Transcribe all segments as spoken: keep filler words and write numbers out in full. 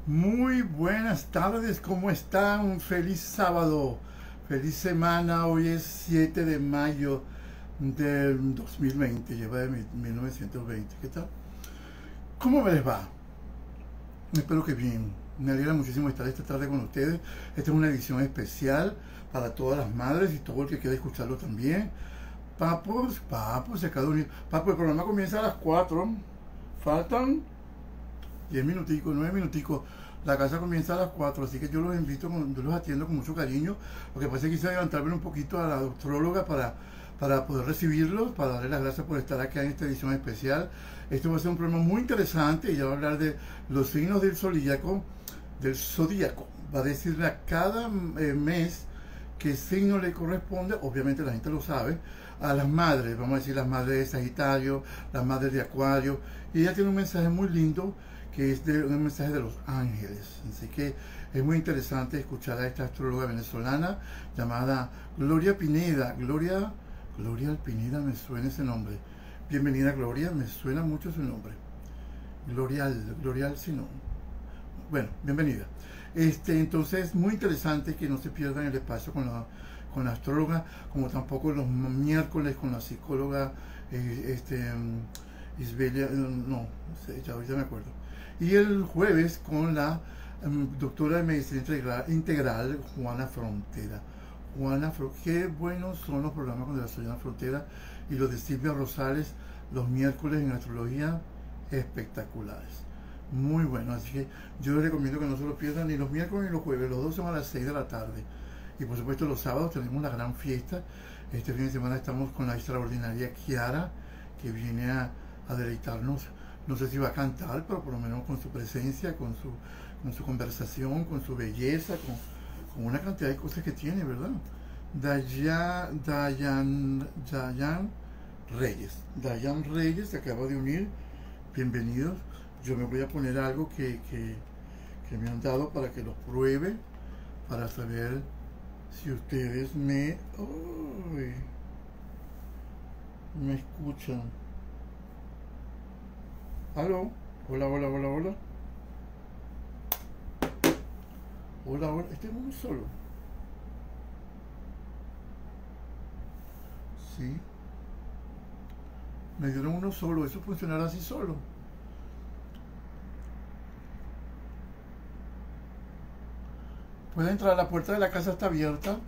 Muy buenas tardes, ¿cómo están? Un feliz sábado, feliz semana. Hoy es siete de mayo del dos mil veinte, lleva de mil novecientos veinte. ¿Qué tal? ¿Cómo me les va? Espero que bien. Me alegra muchísimo estar esta tarde con ustedes. Esta es una edición especial para todas las madres y todo el que quiera escucharlo también. Papos, papos, se acaba de unir. Papo, el programa comienza a las cuatro. Faltan diez minuticos, nueve minuticos. La casa comienza a las cuatro, así que yo los invito, yo los atiendo con mucho cariño. Lo que pasa es que quise adelantarme un poquito a la astróloga para, para poder recibirlos, para darle las gracias por estar acá en esta edición especial. Esto va a ser un programa muy interesante y ya va a hablar de los signos del zodíaco, del zodíaco. Va a decirle a cada eh, mes qué signo le corresponde, obviamente la gente lo sabe, a las madres, vamos a decir las madres de Sagitario, las madres de Acuario, y ella tiene un mensaje muy lindo que es de, un mensaje de los ángeles. Así que es muy interesante escuchar a esta astróloga venezolana llamada Gloria Pineda. Gloria, Gloria Pineda, me suena ese nombre. Bienvenida, Gloria, me suena mucho su nombre. Glorial, Glorial, si no. Bueno, bienvenida. Este, entonces, muy interesante que no se pierdan el espacio con la, con la astróloga, como tampoco los miércoles con la psicóloga eh, este, um, Isbelia, no, no sé, ya ahorita me acuerdo. Y el jueves con la um, doctora de medicina integral, integral Juana Frontera. Juana Frontera, qué buenos son los programas con la señora Frontera y los de Silvia Rosales los miércoles en astrología, espectaculares. Muy bueno, así que yo les recomiendo que no se lo pierdan ni los miércoles ni los jueves, los dos son a las seis de la tarde. Y por supuesto los sábados tenemos una gran fiesta. Este fin de semana estamos con la extraordinaria Kiara, que viene a, a deleitarnos. No sé si va a cantar, pero por lo menos con su presencia, con su, con su conversación, con su belleza, con, con una cantidad de cosas que tiene, ¿verdad? Dayan, Dayan, Dayan Reyes. Dayan Reyes se acaba de unir. Bienvenidos. Yo me voy a poner algo que, que, que me han dado para que los pruebe, para saber si ustedes me, oh, me escuchan. ¿Aló? Hola, hola, hola, hola. Hola, hola. Este es uno solo. Sí. Me dieron uno solo. Eso funcionará así solo. ¿Puede entrar? La puerta de la casa está abierta.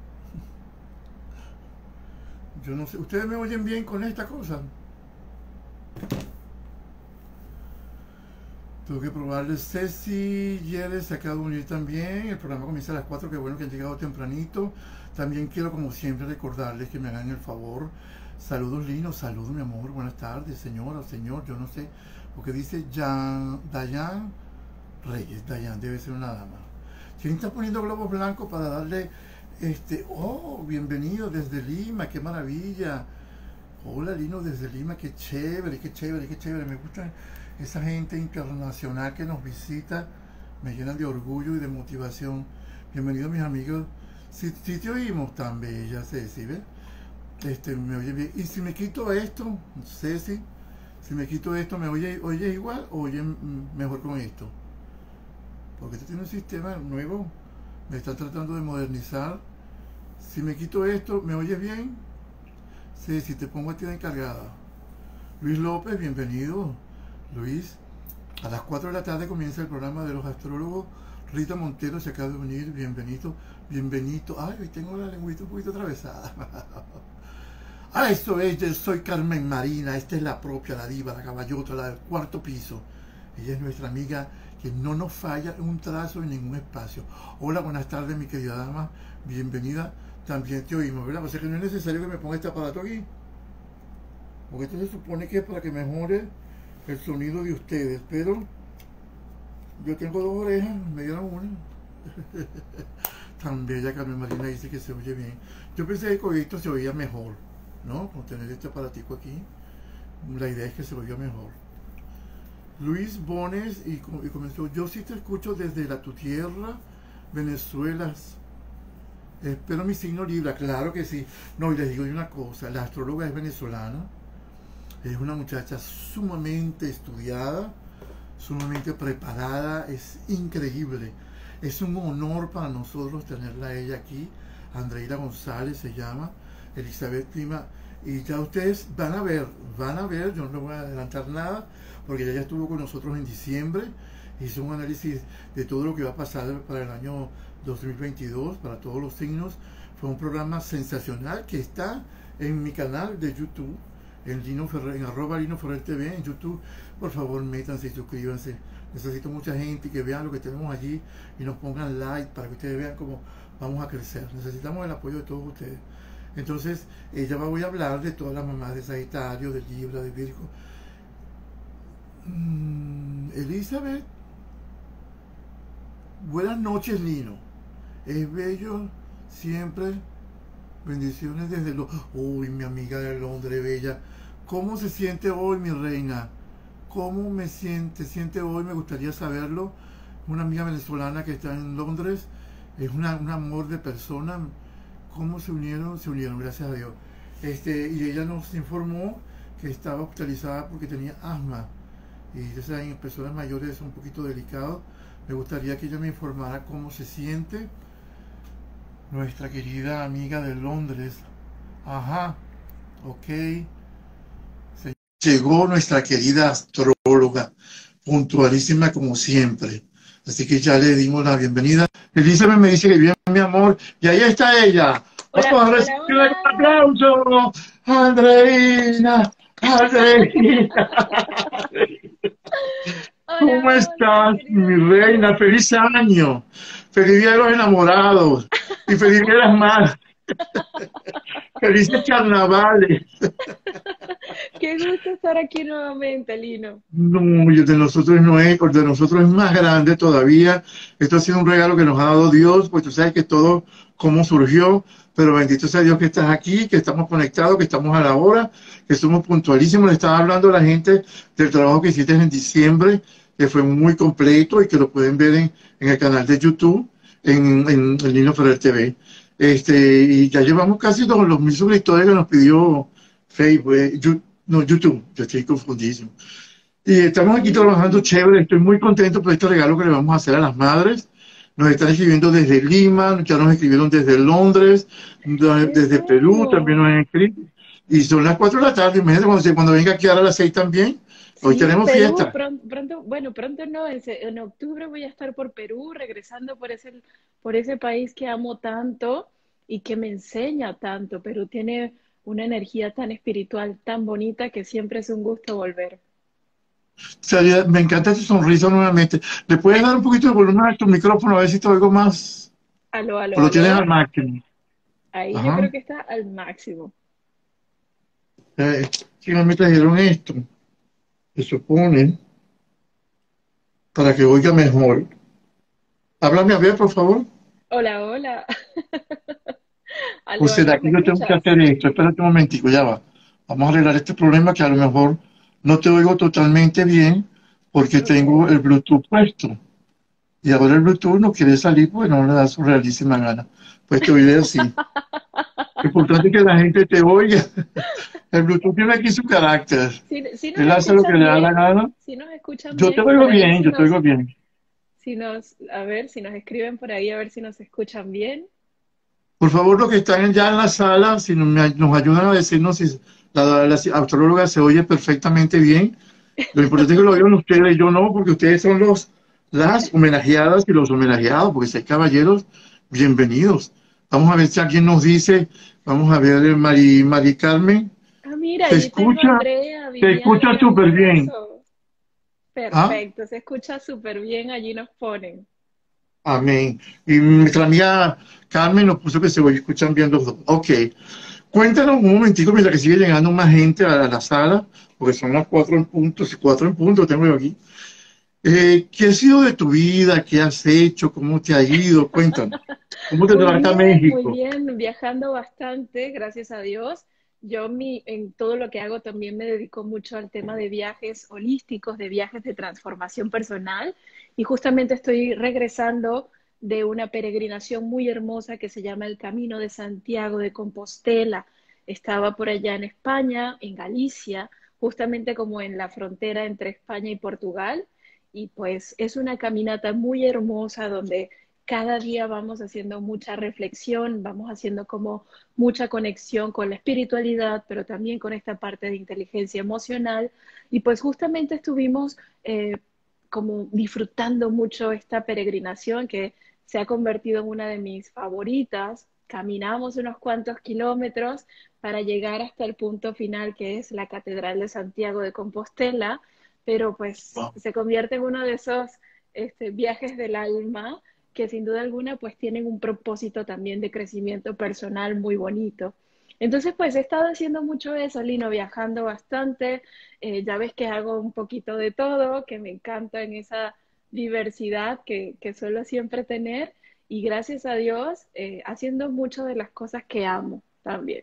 Yo no sé. ¿Ustedes me oyen bien con esta cosa? Tengo que probarle. Ceci Yeres se acaba de unir también. El programa comienza a las cuatro. Qué bueno que han llegado tempranito. También quiero, como siempre, recordarles que me hagan el favor. Saludos, Lino. Saludos, mi amor. Buenas tardes, señora, señor. Yo no sé. Porque dice Jan, Dayan Reyes. Dayan debe ser una dama. ¿Quién está poniendo globos blancos para darle este? Oh, bienvenido desde Lima, qué maravilla. Hola, Lino, desde Lima, qué chévere, qué chévere, qué chévere. Me gusta esa gente internacional que nos visita, me llenan de orgullo y de motivación. Bienvenidos, mis amigos. Si, si te oímos tan bella, Ceci, ¿ves? Este, me oye bien. Y si me quito esto, Ceci, si me quito esto, ¿me oye, oye igual o oye mejor con esto? Porque este tiene un sistema nuevo, me está tratando de modernizar. Si me quito esto, ¿me oyes bien? Sí, si te pongo a ti de encargada. Luis López, bienvenido. Luis, a las cuatro de la tarde comienza el programa de los astrólogos. Rita Montero se acaba de unir, bienvenido, bienvenido. Ay, hoy tengo la lengüita un poquito atravesada. Ah, esto es, yo soy Carmen Marina, esta es la propia, la diva, la caballota, la del cuarto piso. Ella es nuestra amiga que no nos falla en un trazo en ningún espacio. Hola, buenas tardes, mi querida dama. Bienvenida. También te oímos, ¿verdad? O sea que no es necesario que me ponga este aparato aquí. Porque esto se supone que es para que mejore el sonido de ustedes. Pero yo tengo dos orejas, me dieron una. Tan bella Carmen Marina dice que se oye bien. Yo pensé que con esto se oía mejor, ¿no? Con tener este aparatico aquí. La idea es que se oiga mejor. Luis Bones y, y comenzó, yo sí te escucho desde la tu tierra, Venezuela. Espero mi signo Libra, claro que sí. No, y les digo una cosa, la astróloga es venezolana, es una muchacha sumamente estudiada, sumamente preparada, es increíble. Es un honor para nosotros tenerla a ella aquí. Andreira González se llama, Elizabeth Prima. Y ya ustedes van a ver, van a ver, yo no les voy a adelantar nada, porque ella ya estuvo con nosotros en diciembre, hizo un análisis de todo lo que va a pasar para el año dos mil veintidós, para todos los signos. Fue un programa sensacional que está en mi canal de YouTube, en, Lino Ferrer, en arroba Lino Ferrer T V, en YouTube. Por favor, métanse y suscríbanse. Necesito mucha gente que vean lo que tenemos allí y nos pongan like para que ustedes vean cómo vamos a crecer. Necesitamos el apoyo de todos ustedes. Entonces, ella va, voy a hablar de todas las mamás de Sagitario, de Libra, de Virgo. Mm, Elizabeth, buenas noches, Lino. Es bello siempre. Bendiciones desde lo... Uy, mi amiga de Londres, bella. ¿Cómo se siente hoy, mi reina? ¿Cómo me siente, siente hoy? Me gustaría saberlo. Una amiga venezolana que está en Londres. Es una, un amor de persona. ¿Cómo se unieron? Se unieron, gracias a Dios. Este, y ella nos informó que estaba hospitalizada porque tenía asma. Y ya saben, en personas mayores es un poquito delicado. Me gustaría que ella me informara cómo se siente. Nuestra querida amiga de Londres. Ajá, ok. Se llegó nuestra querida astróloga, puntualísima como siempre. Así que ya le dimos la bienvenida. Elizabeth me dice que bien, mi amor. Y ahí está ella. Hola, Vamos a hola, recibir un hola. aplauso. Andreina, Andreina. Hola, ¿Cómo hola, estás, querido mi reina? Lino. Feliz año. Feliz día de los enamorados. Y feliz día de las madres. Felices carnavales. Qué gusto estar aquí nuevamente, Lino. No, y el de nosotros no es, el de nosotros es más grande todavía. Esto ha sido un regalo que nos ha dado Dios, pues tú sabes que todo cómo surgió, pero bendito sea Dios que estás aquí, que estamos conectados, que estamos a la hora, que somos puntualísimos. Le estaba hablando a la gente del trabajo que hiciste en diciembre, que fue muy completo y que lo pueden ver en, en el canal de YouTube, en, en el Lino Ferrer T V. Este, y ya llevamos casi todos los mil suscriptores que nos pidió Facebook, eh, Yu- no, YouTube, yo estoy confundidísimo. Y estamos aquí trabajando Sí, chévere, estoy muy contento por este regalo que le vamos a hacer a las madres. Nos están escribiendo desde Lima, ya nos escribieron desde Londres, da- qué desde Perú también nos bueno. han escrito. Y son las cuatro de la tarde, imagínate cuando, se- cuando venga aquí a las seis también. Hoy Sí, tenemos Perú, fiesta. pronto, pronto, bueno, pronto no, en, se- en octubre voy a estar por Perú, regresando por ese, por ese país que amo tanto y que me enseña tanto. Perú tiene una energía tan espiritual, tan bonita, que siempre es un gusto volver. Sería- me encanta tu sonrisa nuevamente. ¿Le puedes dar un poquito de volumen a tu micrófono a ver si te oigo más? Aló, ¿O aló, lo tienes al aló. máximo? Ahí yo Ajá. creo que está al máximo. Eh, ¿Qué me trajeron esto? Se supone, para que oiga mejor. Háblame a ver, por favor. Hola, hola. ¿O Aló, será aló, que ¿me yo tengo que escuchas? hacer esto? Espérate un momentico, ya va. Vamos a arreglar este problema que a lo mejor no te oigo totalmente bien porque tengo Ok. el Bluetooth puesto. Y ahora el Bluetooth no quiere salir porque no le da su realísima gana. Pues te oiré así. Lo importante es que la gente te oiga. El Bluetooth tiene aquí su carácter. Si, si nos Él hace lo que escuchan le da la bien, gana. si nos escuchan Yo te bien, oigo por ahí bien, si yo te nos, oigo bien. si nos, a ver, si nos escriben por ahí, a ver si nos escuchan bien. Por favor, los que están ya en la sala, si nos, me- nos ayudan a decirnos si la, la astróloga se oye perfectamente bien. Lo importante es que lo oigan ustedes, yo no, porque ustedes son los, las homenajeadas y los homenajeados, porque si hay caballeros, bienvenidos. Vamos a ver si alguien nos dice, vamos a ver, eh, Mari, Mari Carmen, Ah, mira, se allí tengo a escucha, Andrea, se escucha Viviana, mi súper bien. esposo. ¿Ah? Perfecto, se escucha súper bien, allí nos ponen. Amén. Y nuestra amiga Carmen nos puso que se escuchan bien los dos. Ok. Cuéntanos un momentico mientras que sigue llegando más gente a la sala, porque son las cuatro en punto, sí, cuatro en punto tengo yo aquí. Eh, ¿qué ha sido de tu vida? ¿Qué has hecho? ¿Cómo te ha ido? Cuéntanos. ¿Cómo te Muy trata bien, muy México? bien, viajando bastante, gracias a Dios. Yo mi, en todo lo que hago también me dedico mucho al tema de viajes holísticos, de viajes de transformación personal y justamente estoy regresando de una peregrinación muy hermosa que se llama el Camino de Santiago de Compostela. Estaba por allá en España, en Galicia, justamente como en la frontera entre España y Portugal y pues es una caminata muy hermosa donde cada día vamos haciendo mucha reflexión, vamos haciendo como mucha conexión con la espiritualidad, pero también con esta parte de inteligencia emocional. Y pues justamente estuvimos eh, como disfrutando mucho esta peregrinación que se ha convertido en una de mis favoritas. Caminamos unos cuantos kilómetros para llegar hasta el punto final, que es la Catedral de Santiago de Compostela, pero pues Wow. se convierte en uno de esos este, viajes del alma que sin duda alguna pues tienen un propósito también de crecimiento personal muy bonito. Entonces pues he estado haciendo mucho eso, Lino, viajando bastante, eh, ya ves que hago un poquito de todo, que me encanta en esa diversidad que, que suelo siempre tener y gracias a Dios eh, haciendo mucho de las cosas que amo también.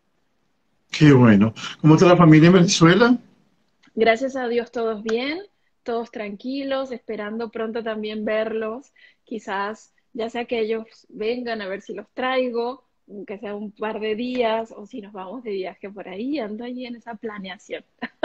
Qué bueno. ¿Cómo está la familia en Venezuela? Gracias a Dios todos bien, todos tranquilos, esperando pronto también verlos. Quizás ya sea que ellos vengan a ver si los traigo, que sea un par de días, o si nos vamos de viaje por ahí, ando allí en esa planeación.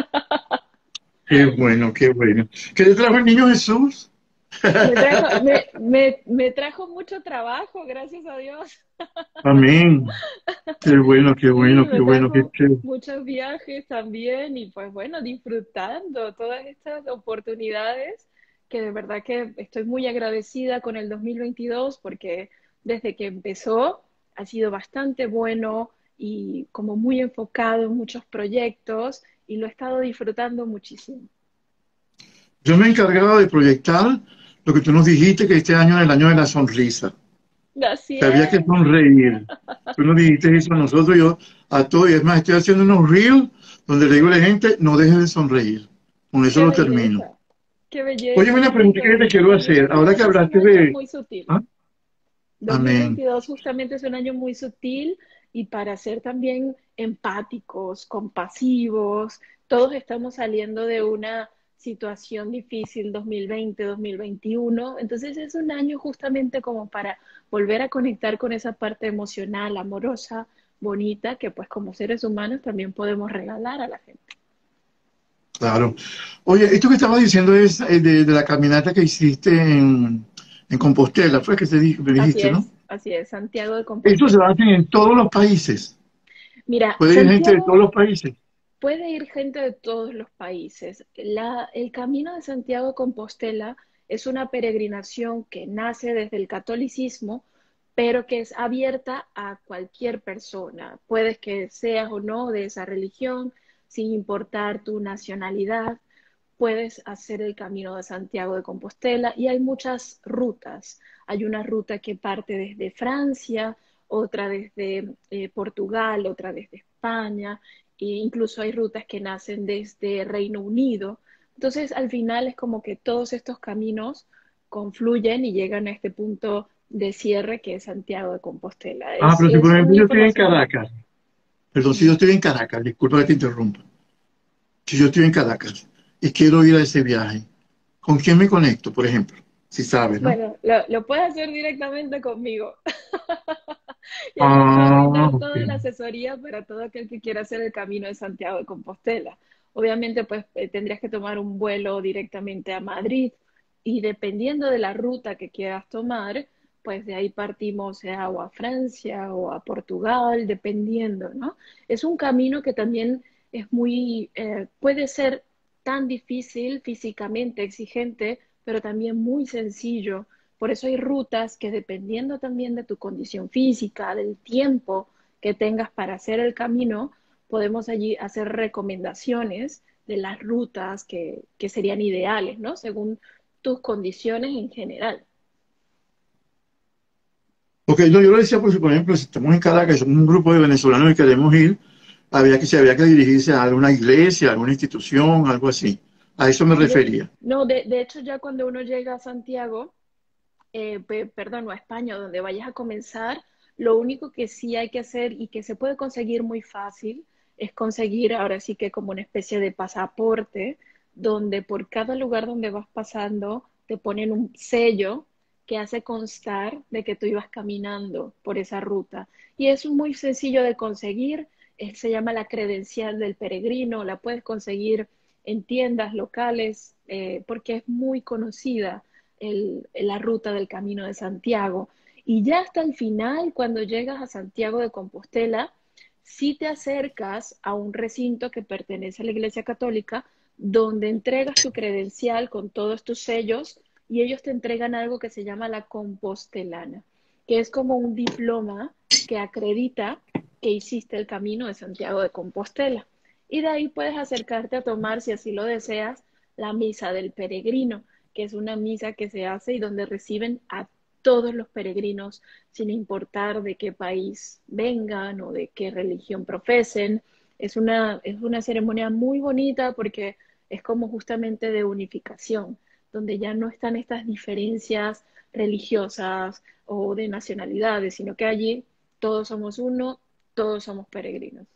Qué bueno, qué bueno. ¿Qué te trajo el niño Jesús? Me trajo, me, me, me trajo mucho trabajo, gracias a Dios. Amén. Qué bueno, qué Sí, bueno, qué me bueno, qué trajo chévere. muchos viajes también y pues bueno, disfrutando todas estas oportunidades que de verdad que estoy muy agradecida con el dos mil veintidós porque desde que empezó ha sido bastante bueno y como muy enfocado en muchos proyectos y lo he estado disfrutando muchísimo. Yo me he encargado de proyectar lo que tú nos dijiste, que este año es el año de la sonrisa, Así que había que es, sonreír. Tú nos dijiste eso a nosotros, yo a todos, y es más, estoy haciendo unos reels donde le digo a la gente, no dejes de sonreír. Con eso qué lo termino. belleza, qué Oye, belleza, una pregunta que te lindo. quiero hacer. Ahora que dos mil veintidós es un hablaste año de... muy sutil. ¿Ah? Amén. dos mil veintidós justamente es un año muy sutil y para ser también empáticos, compasivos, todos estamos saliendo de una situación difícil dos mil veinte, dos mil veintiuno, entonces es un año justamente como para volver a conectar con esa parte emocional, amorosa, bonita, que pues como seres humanos también podemos regalar a la gente. Claro. Oye, esto que estabas diciendo es eh, de, de la caminata que hiciste en, en Compostela, fue que te di- me Así dijiste, ¿no? es, así es, Santiago de Esto se Compostela. hace en todos los países. Mira, Puede ir gente de todos Santiago los países. puede ir gente de todos los países. La- el Camino de Santiago de Compostela es una peregrinación que nace desde el catolicismo, pero que es abierta a cualquier persona. Puedes que seas o no de esa religión, sin importar tu nacionalidad, puedes hacer el Camino de Santiago de Compostela y hay muchas rutas. Hay una ruta que parte desde Francia, otra desde eh, Portugal, otra desde España, e incluso hay rutas que nacen desde Reino Unido. Entonces, al final es como que todos estos caminos confluyen y llegan a este punto de cierre que es Santiago de Compostela. Ah, Es, pero si por es ejemplo una yo estoy en información muy... Caracas, perdón, si yo Ujú. estoy en Caracas, disculpa que te interrumpa. Si yo estoy en Caracas y quiero ir a ese viaje, ¿con quién me conecto, por ejemplo? Si sabes, ¿no? Bueno, lo, lo puedes hacer directamente conmigo. Y ahí te puedo Ah, brindar ok. toda la asesoría para todo aquel que quiera hacer el camino de Santiago de Compostela. Obviamente, pues eh, tendrías que tomar un vuelo directamente a Madrid y dependiendo de la ruta que quieras tomar, pues de ahí partimos sea o a Francia o a Portugal, dependiendo, ¿no? Es un camino que también es muy, eh, puede ser tan difícil, físicamente exigente, pero también muy sencillo. Por eso hay rutas que dependiendo también de tu condición física, del tiempo que tengas para hacer el camino, podemos allí hacer recomendaciones de las rutas que, que serían ideales, ¿no? Según tus condiciones en general. Ok, no, yo lo decía porque, por ejemplo, si estamos en Caracas, somos un grupo de venezolanos y queremos ir, había que, se había que dirigirse a alguna iglesia, a alguna institución, algo así. A eso me De, refería. no, de, de hecho ya cuando uno llega a Santiago, eh, pe- perdón, o a España, donde vayas a comenzar, lo único que sí hay que hacer y que se puede conseguir muy fácil es conseguir ahora sí que como una especie de pasaporte, donde por cada lugar donde vas pasando te ponen un sello que hace constar de que tú ibas caminando por esa ruta. Y es muy sencillo de conseguir, eh, se llama la credencial del peregrino, la puedes conseguir en tiendas locales, eh, porque es muy conocida el- la ruta del Camino de Santiago. Y ya hasta el final, cuando llegas a Santiago de Compostela, si te acercas a un recinto que pertenece a la Iglesia Católica, donde entregas tu credencial con todos tus sellos y ellos te entregan algo que se llama la compostelana, que es como un diploma que acredita que hiciste el camino de Santiago de Compostela. Y de ahí puedes acercarte a tomar, si así lo deseas, la misa del peregrino, que es una misa que se hace y donde reciben a todos los peregrinos, sin importar de qué país vengan o de qué religión profesen. Es una, es una ceremonia muy bonita porque es como justamente de unificación, donde ya no están estas diferencias religiosas o de nacionalidades, sino que allí todos somos uno, todos somos peregrinos.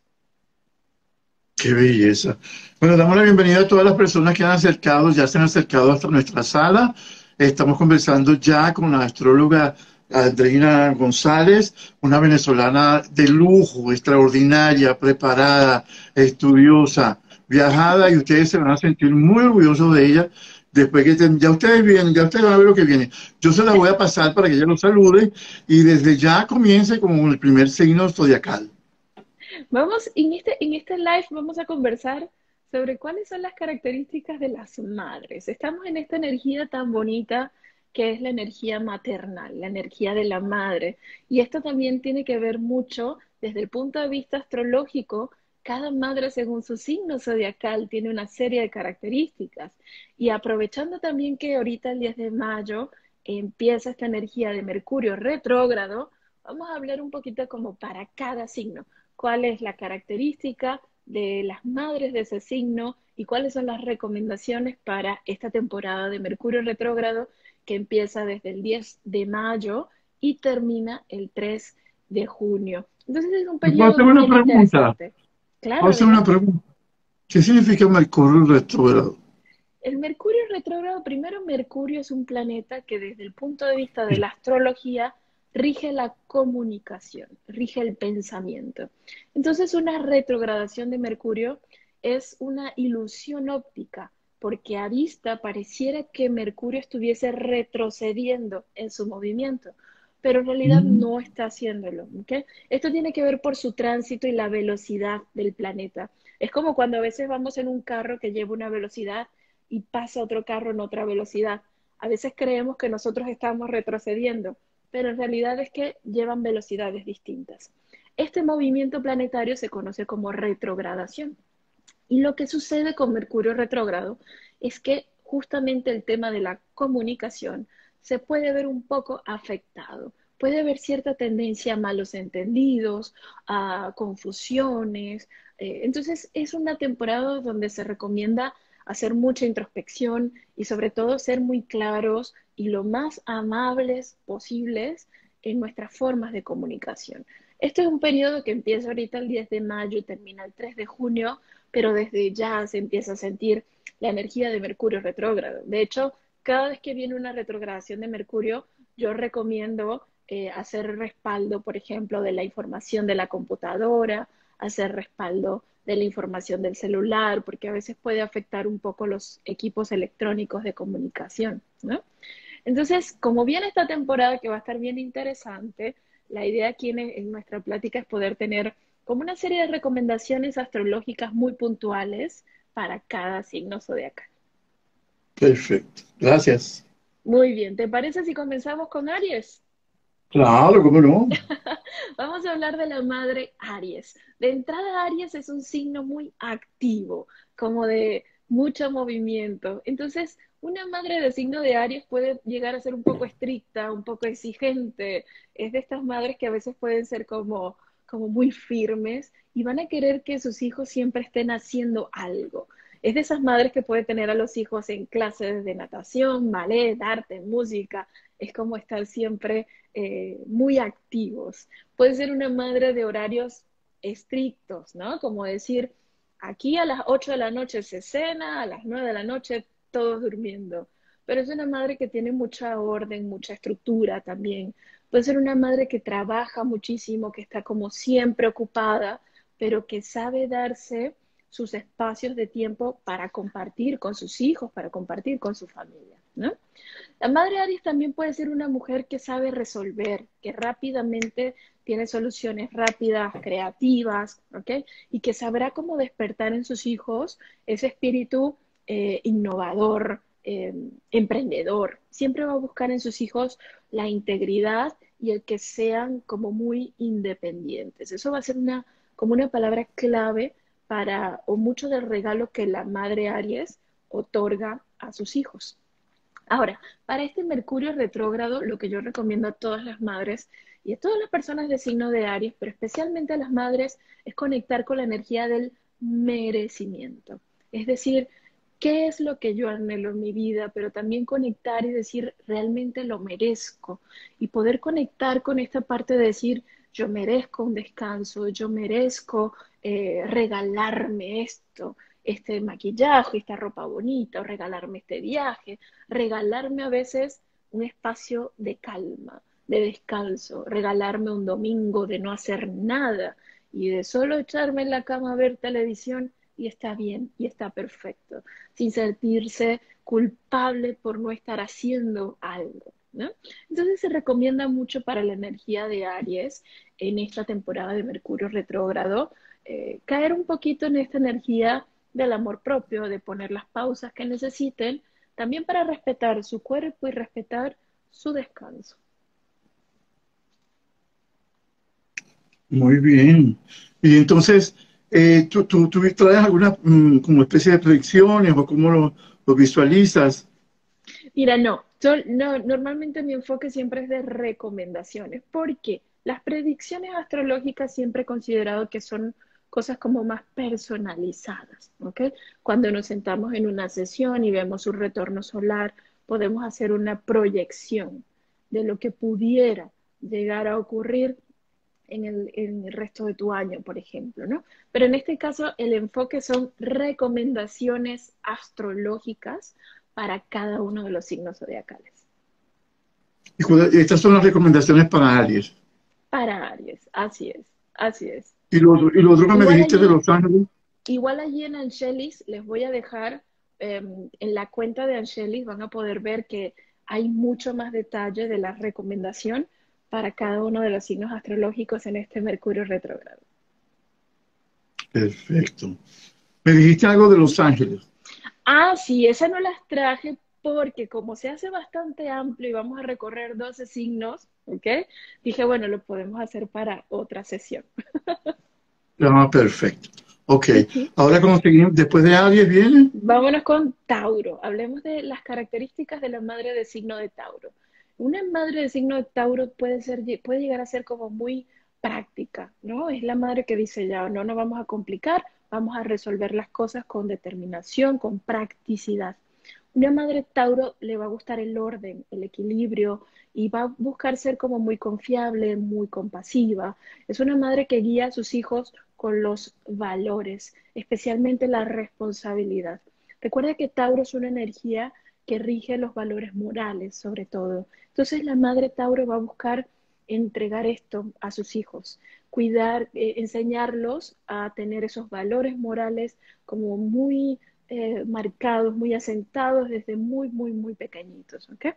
Qué belleza. Bueno, damos la bienvenida a todas las personas que han acercado, ya se han acercado hasta nuestra sala. Estamos conversando ya con la astróloga Andreina González, una venezolana de lujo, extraordinaria, preparada, estudiosa, viajada, y ustedes se van a sentir muy orgullosos de ella. Después que te- ya ustedes vienen, ya ustedes van a ver lo que viene. Yo se la voy a pasar para que ella los salude y desde ya comience con el primer signo zodiacal. Vamos, en este, en este live vamos a conversar sobre cuáles son las características de las madres. Estamos en esta energía tan bonita que es la energía maternal, la energía de la madre. Y esto también tiene que ver mucho desde el punto de vista astrológico. Cada madre, según su signo zodiacal, tiene una serie de características. Y aprovechando también que ahorita el diez de mayo empieza esta energía de Mercurio retrógrado, vamos a hablar un poquito como para cada signo cuál es la característica de las madres de ese signo y cuáles son las recomendaciones para esta temporada de Mercurio retrógrado que empieza desde el diez de mayo y termina el tres de junio. Entonces es un ¿Puedo hacer periodo una bien pregunta? interesante. Claro, Puedo hacer una adelante. pregunta. ¿Qué significa Mercurio retrógrado? El Mercurio retrógrado, primero Mercurio es un planeta que desde el punto de vista de la astrología rige la comunicación, rige el pensamiento. Entonces una retrogradación de Mercurio es una ilusión óptica, porque a vista pareciera que Mercurio estuviese retrocediendo en su movimiento, pero en realidad Mm. no está haciéndolo. ¿Okay? Esto tiene que ver por su tránsito y la velocidad del planeta. Es como cuando a veces vamos en un carro que lleva una velocidad y pasa otro carro en otra velocidad. A veces creemos que nosotros estamos retrocediendo, pero en realidad es que llevan velocidades distintas. Este movimiento planetario se conoce como retrogradación. Y lo que sucede con Mercurio retrógrado es que justamente el tema de la comunicación se puede ver un poco afectado. Puede haber cierta tendencia a malos entendidos, a confusiones. Eh, entonces es una temporada donde se recomienda hacer mucha introspección y sobre todo ser muy claros y lo más amables posibles en nuestras formas de comunicación. Este es un periodo que empieza ahorita el diez de mayo y termina el tres de junio, pero desde ya se empieza a sentir la energía de Mercurio retrógrado. De hecho, cada vez que viene una retrogradación de Mercurio, yo recomiendo eh, hacer respaldo, por ejemplo, de la información de la computadora, hacer respaldo de la información del celular, porque a veces puede afectar un poco los equipos electrónicos de comunicación, ¿no? Entonces, como viene esta temporada que va a estar bien interesante, la idea aquí en, en nuestra plática es poder tener como una serie de recomendaciones astrológicas muy puntuales para cada signo zodiacal. Perfecto. Gracias. Muy bien, ¿te parece si comenzamos con Aries? Claro, cómo no. Vamos a hablar de la madre Aries. De entrada, Aries es un signo muy activo, como de mucho movimiento. Entonces, una madre de signo de Aries puede llegar a ser un poco estricta, un poco exigente. Es de estas madres que a veces pueden ser como, como muy firmes y van a querer que sus hijos siempre estén haciendo algo. Es de esas madres que puede tener a los hijos en clases de natación, ballet, arte, música. Es como estar siempre eh, muy activos. Puede ser una madre de horarios estrictos, ¿no? Como decir, aquí a las ocho de la noche se cena, a las nueve de la noche todos durmiendo. Pero es una madre que tiene mucha orden, mucha estructura también. Puede ser una madre que trabaja muchísimo, que está como siempre ocupada, pero que sabe darse sus espacios de tiempo para compartir con sus hijos, para compartir con su familia, ¿no? La madre Aries también puede ser una mujer que sabe resolver, que rápidamente tiene soluciones rápidas, creativas, ¿ok? Y que sabrá cómo despertar en sus hijos ese espíritu eh, innovador, eh, emprendedor. Siempre va a buscar en sus hijos la integridad y el que sean como muy independientes. Eso va a ser una, como una palabra clave para, o mucho del regalo que la madre Aries otorga a sus hijos. Ahora, para este Mercurio retrógrado, lo que yo recomiendo a todas las madres y a todas las personas de signo de Aries, pero especialmente a las madres, es conectar con la energía del merecimiento. Es decir, ¿qué es lo que yo anhelo en mi vida? Pero también conectar y decir, realmente lo merezco. Y poder conectar con esta parte de decir, yo merezco un descanso, yo merezco eh, regalarme esto, este maquillaje, esta ropa bonita, o regalarme este viaje, regalarme a veces un espacio de calma, de descanso, regalarme un domingo de no hacer nada y de solo echarme en la cama a ver televisión y está bien y está perfecto, sin sentirse culpable por no estar haciendo algo, ¿no? Entonces se recomienda mucho para la energía de Aries en esta temporada de Mercurio retrógrado, eh, caer un poquito en esta energía del amor propio, de poner las pausas que necesiten, también para respetar su cuerpo y respetar su descanso. Muy bien. Y entonces, eh, ¿tú, tú, tú traes alguna mm, como especie de predicciones o cómo lo, lo visualizas? Mira, no, yo, no, normalmente mi enfoque siempre es de recomendaciones, porque las predicciones astrológicas siempre he considerado que son cosas como más personalizadas, ¿ok? Cuando nos sentamos en una sesión y vemos un retorno solar, podemos hacer una proyección de lo que pudiera llegar a ocurrir en el, en el resto de tu año, por ejemplo, ¿no? Pero en este caso el enfoque son recomendaciones astrológicas para cada uno de los signos zodiacales. Y cu- estas son las recomendaciones para Aries. Para Aries, así es, así es. Y lo, otro- y lo otro que me Igual dijiste de allí, Los Ángeles, igual allí en Angelis les voy a dejar, eh, en la cuenta de Angelis van a poder ver que hay mucho más detalle de la recomendación para cada uno de los signos astrológicos en este Mercurio retrógrado. perfecto. Me dijiste algo de Los Ángeles. Ah, sí, esa no las traje porque como se hace bastante amplio y vamos a recorrer doce signos, ¿ok? Dije, bueno, lo podemos hacer para otra sesión. Ah, perfecto. Ok. Ujú. Ahora, ¿cómo seguimos? Después de Aries viene Vámonos con Tauro. Hablemos de las características de la madre de signo de Tauro. Una madre de signo de Tauro puede ser, puede llegar a ser como muy práctica, ¿no? Es la madre que dice ya, no nos vamos a complicar, vamos a resolver las cosas con determinación, con practicidad. Una madre Tauro le va a gustar el orden, el equilibrio y va a buscar ser como muy confiable, muy compasiva. Es una madre que guía a sus hijos con los valores, especialmente la responsabilidad. Recuerda que Tauro es una energía que rige los valores morales, sobre todo. Entonces la madre Tauro va a buscar entregar esto a sus hijos, cuidar, eh, enseñarlos a tener esos valores morales como muy eh, marcados, muy asentados desde muy, muy, muy pequeñitos, ¿ok?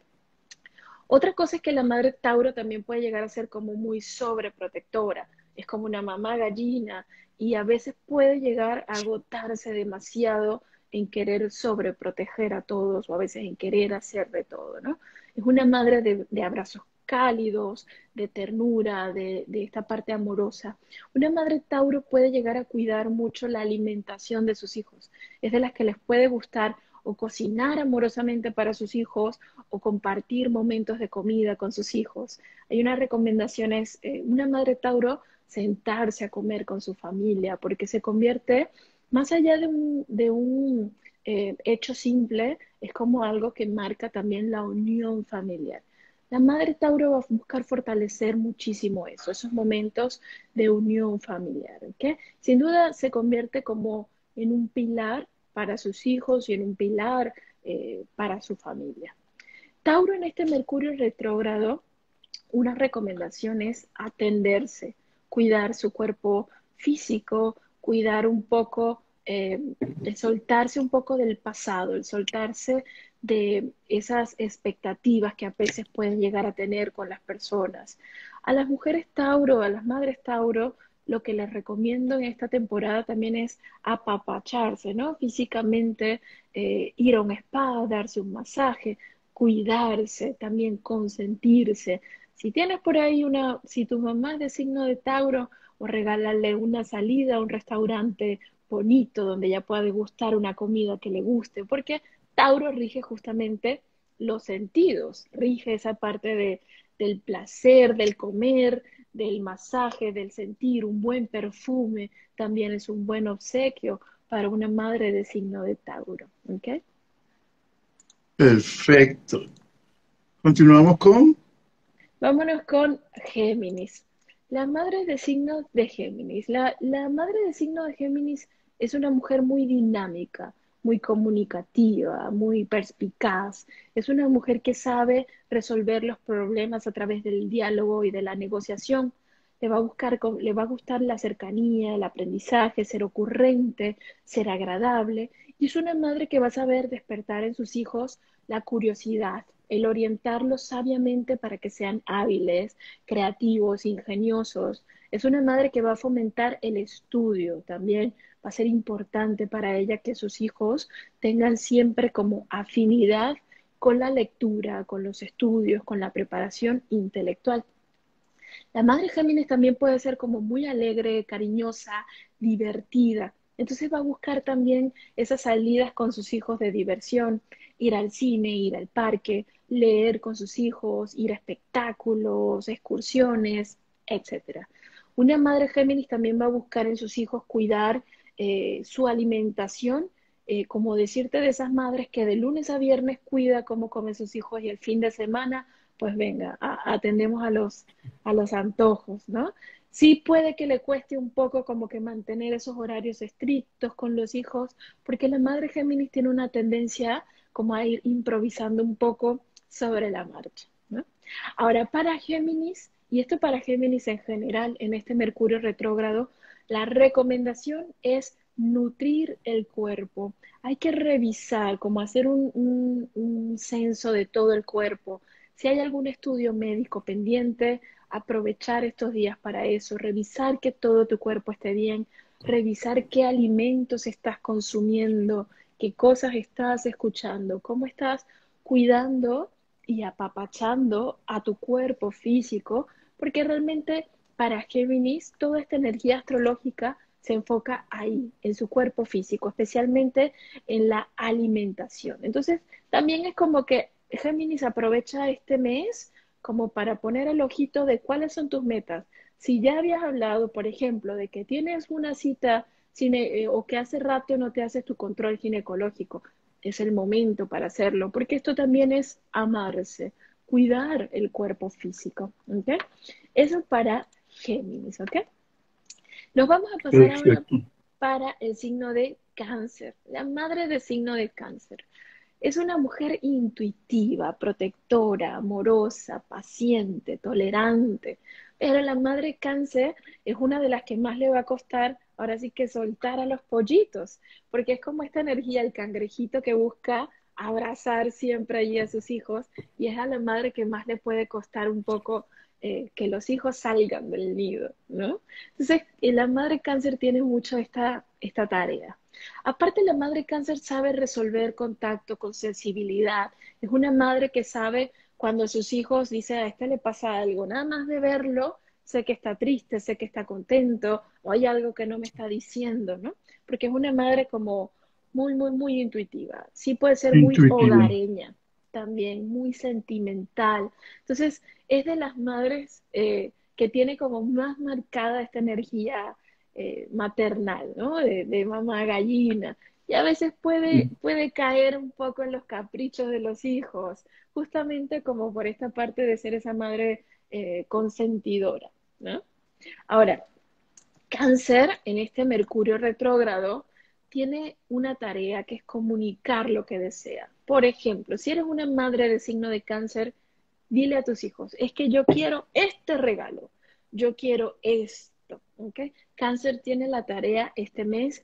Otra cosa es que la madre Tauro también puede llegar a ser como muy sobreprotectora, es como una mamá gallina y a veces puede llegar a agotarse demasiado en querer sobreproteger a todos o a veces en querer hacer de todo, ¿no? Es una madre de, de abrazos cálidos, de ternura, de, de esta parte amorosa. Una madre Tauro puede llegar a cuidar mucho la alimentación de sus hijos. Es de las que les puede gustar o cocinar amorosamente para sus hijos o compartir momentos de comida con sus hijos. Hay una recomendación, es eh, una madre Tauro sentarse a comer con su familia, porque se convierte, más allá de un, de un eh, hecho simple, es como algo que marca también la unión familiar. La madre Tauro va a buscar fortalecer muchísimo eso, esos momentos de unión familiar, ¿ok? Sin duda se convierte como en un pilar para sus hijos y en un pilar eh, para su familia. Tauro en este Mercurio retrógrado, una recomendación es atenderse, cuidar su cuerpo físico, cuidar un poco eh, el soltarse un poco del pasado, el soltarse de esas expectativas que a veces pueden llegar a tener con las personas. A las mujeres Tauro, a las madres Tauro, lo que les recomiendo en esta temporada también es apapacharse, ¿no? Físicamente, eh, ir a un spa, darse un masaje, cuidarse, también consentirse. Si tienes por ahí una, si tu mamá es de signo de Tauro, o regalarle una salida a un restaurante bonito donde ella pueda degustar una comida que le guste, porque Tauro rige justamente los sentidos, rige esa parte de, del placer, del comer, del masaje, del sentir. Un buen perfume también es un buen obsequio para una madre de signo de Tauro. ¿Ok? Perfecto. Continuamos con Vámonos con Géminis. La madre de signo de Géminis. La, la madre de signo de Géminis es una mujer muy dinámica, muy comunicativa, muy perspicaz. Es una mujer que sabe resolver los problemas a través del diálogo y de la negociación. Le va a buscar, le va a gustar la cercanía, el aprendizaje, ser ocurrente, ser agradable. Y es una madre que va a saber despertar en sus hijos la curiosidad, el orientarlos sabiamente para que sean hábiles, creativos, ingeniosos. Es una madre que va a fomentar el estudio también. Va a ser importante para ella que sus hijos tengan siempre como afinidad con la lectura, con los estudios, con la preparación intelectual. La madre Géminis también puede ser como muy alegre, cariñosa, divertida. Entonces va a buscar también esas salidas con sus hijos de diversión, ir al cine, ir al parque, leer con sus hijos, ir a espectáculos, excursiones, etcétera. Una madre Géminis también va a buscar en sus hijos cuidar eh, su alimentación, eh, como decirte de esas madres que de lunes a viernes cuida cómo comen sus hijos y el fin de semana, pues venga, a- atendemos a los a los antojos, ¿no? Sí puede que le cueste un poco como que mantener esos horarios estrictos con los hijos, porque la madre Géminis tiene una tendencia como a ir improvisando un poco sobre la marcha, ¿no? Ahora, para Géminis, y esto para Géminis en general, en este Mercurio retrógrado, la recomendación es nutrir el cuerpo. Hay que revisar, como hacer un, un, un censo de todo el cuerpo. Si hay algún estudio médico pendiente, aprovechar estos días para eso, revisar que todo tu cuerpo esté bien, revisar qué alimentos estás consumiendo, qué cosas estás escuchando, cómo estás cuidando y apapachando a tu cuerpo físico, porque realmente para Géminis toda esta energía astrológica se enfoca ahí, en su cuerpo físico, especialmente en la alimentación. Entonces, también es como que Géminis aprovecha este mes como para poner el ojito de cuáles son tus metas. Si ya habías hablado, por ejemplo, de que tienes una cita cine, eh, o que hace rato no te haces tu control ginecológico, es el momento para hacerlo, porque esto también es amarse, cuidar el cuerpo físico, ¿ok? Eso para Géminis, ¿ok? Nos vamos a pasar ahora perfecto. para el signo de Cáncer, la madre del signo de Cáncer. Es una mujer intuitiva, protectora, amorosa, paciente, tolerante. Pero la madre cáncer es una de las que más le va a costar, ahora sí que soltar a los pollitos, porque es como esta energía, el cangrejito que busca abrazar siempre allí a sus hijos, y es a la madre que más le puede costar un poco eh, que los hijos salgan del nido, ¿no? Entonces, eh, la madre cáncer tiene mucho esta, esta tarea. Aparte, la madre cáncer sabe resolver contacto con sensibilidad. Es una madre que sabe cuando sus hijos dicen a este le pasa algo, nada más de verlo, sé que está triste, sé que está contento, o hay algo que no me está diciendo, ¿no? Porque es una madre como muy, muy, muy intuitiva. Sí puede ser muy Intuitiva. hogareña también, muy sentimental. Entonces, es de las madres eh, que tiene como más marcada esta energía eh, maternal, ¿no? De, de mamá gallina. Y a veces puede, puede caer un poco en los caprichos de los hijos, justamente como por esta parte de ser esa madre eh, consentidora, ¿no? Ahora, Cáncer en este Mercurio retrógrado tiene una tarea que es comunicar lo que desea. Por ejemplo, si eres una madre de signo de Cáncer, dile a tus hijos, es que yo quiero este regalo, yo quiero esto, ¿ok? Cáncer tiene la tarea este mes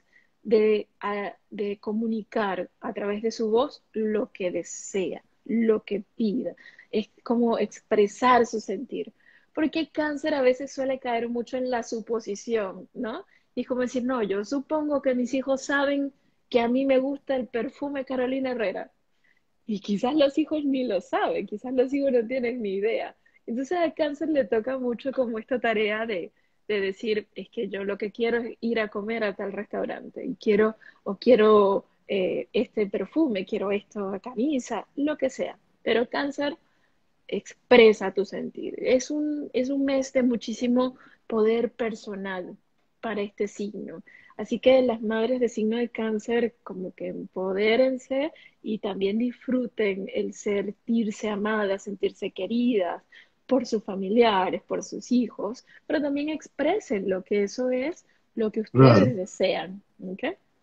de, a- de comunicar a través de su voz lo que desea, lo que pida. Es como expresar su sentir. Porque cáncer a veces suele caer mucho en la suposición, ¿no? Y es como decir, no, yo supongo que mis hijos saben que a mí me gusta el perfume Carolina Herrera. Y quizás los hijos ni lo saben, quizás los hijos no tienen ni idea. Entonces al cáncer le toca mucho como esta tarea de, de decir, es que yo lo que quiero es ir a comer a tal restaurante y quiero, o quiero eh, este perfume, quiero esta camisa, lo que sea. Pero cáncer expresa tu sentir. Es un, es un mes de muchísimo poder personal para este signo. Así que las madres de signo de cáncer como que empodérense y también disfruten el sentirse amadas, sentirse queridas por sus familiares, por sus hijos, pero también expresen lo que eso es, lo que Claro. ustedes desean. ¿Ok?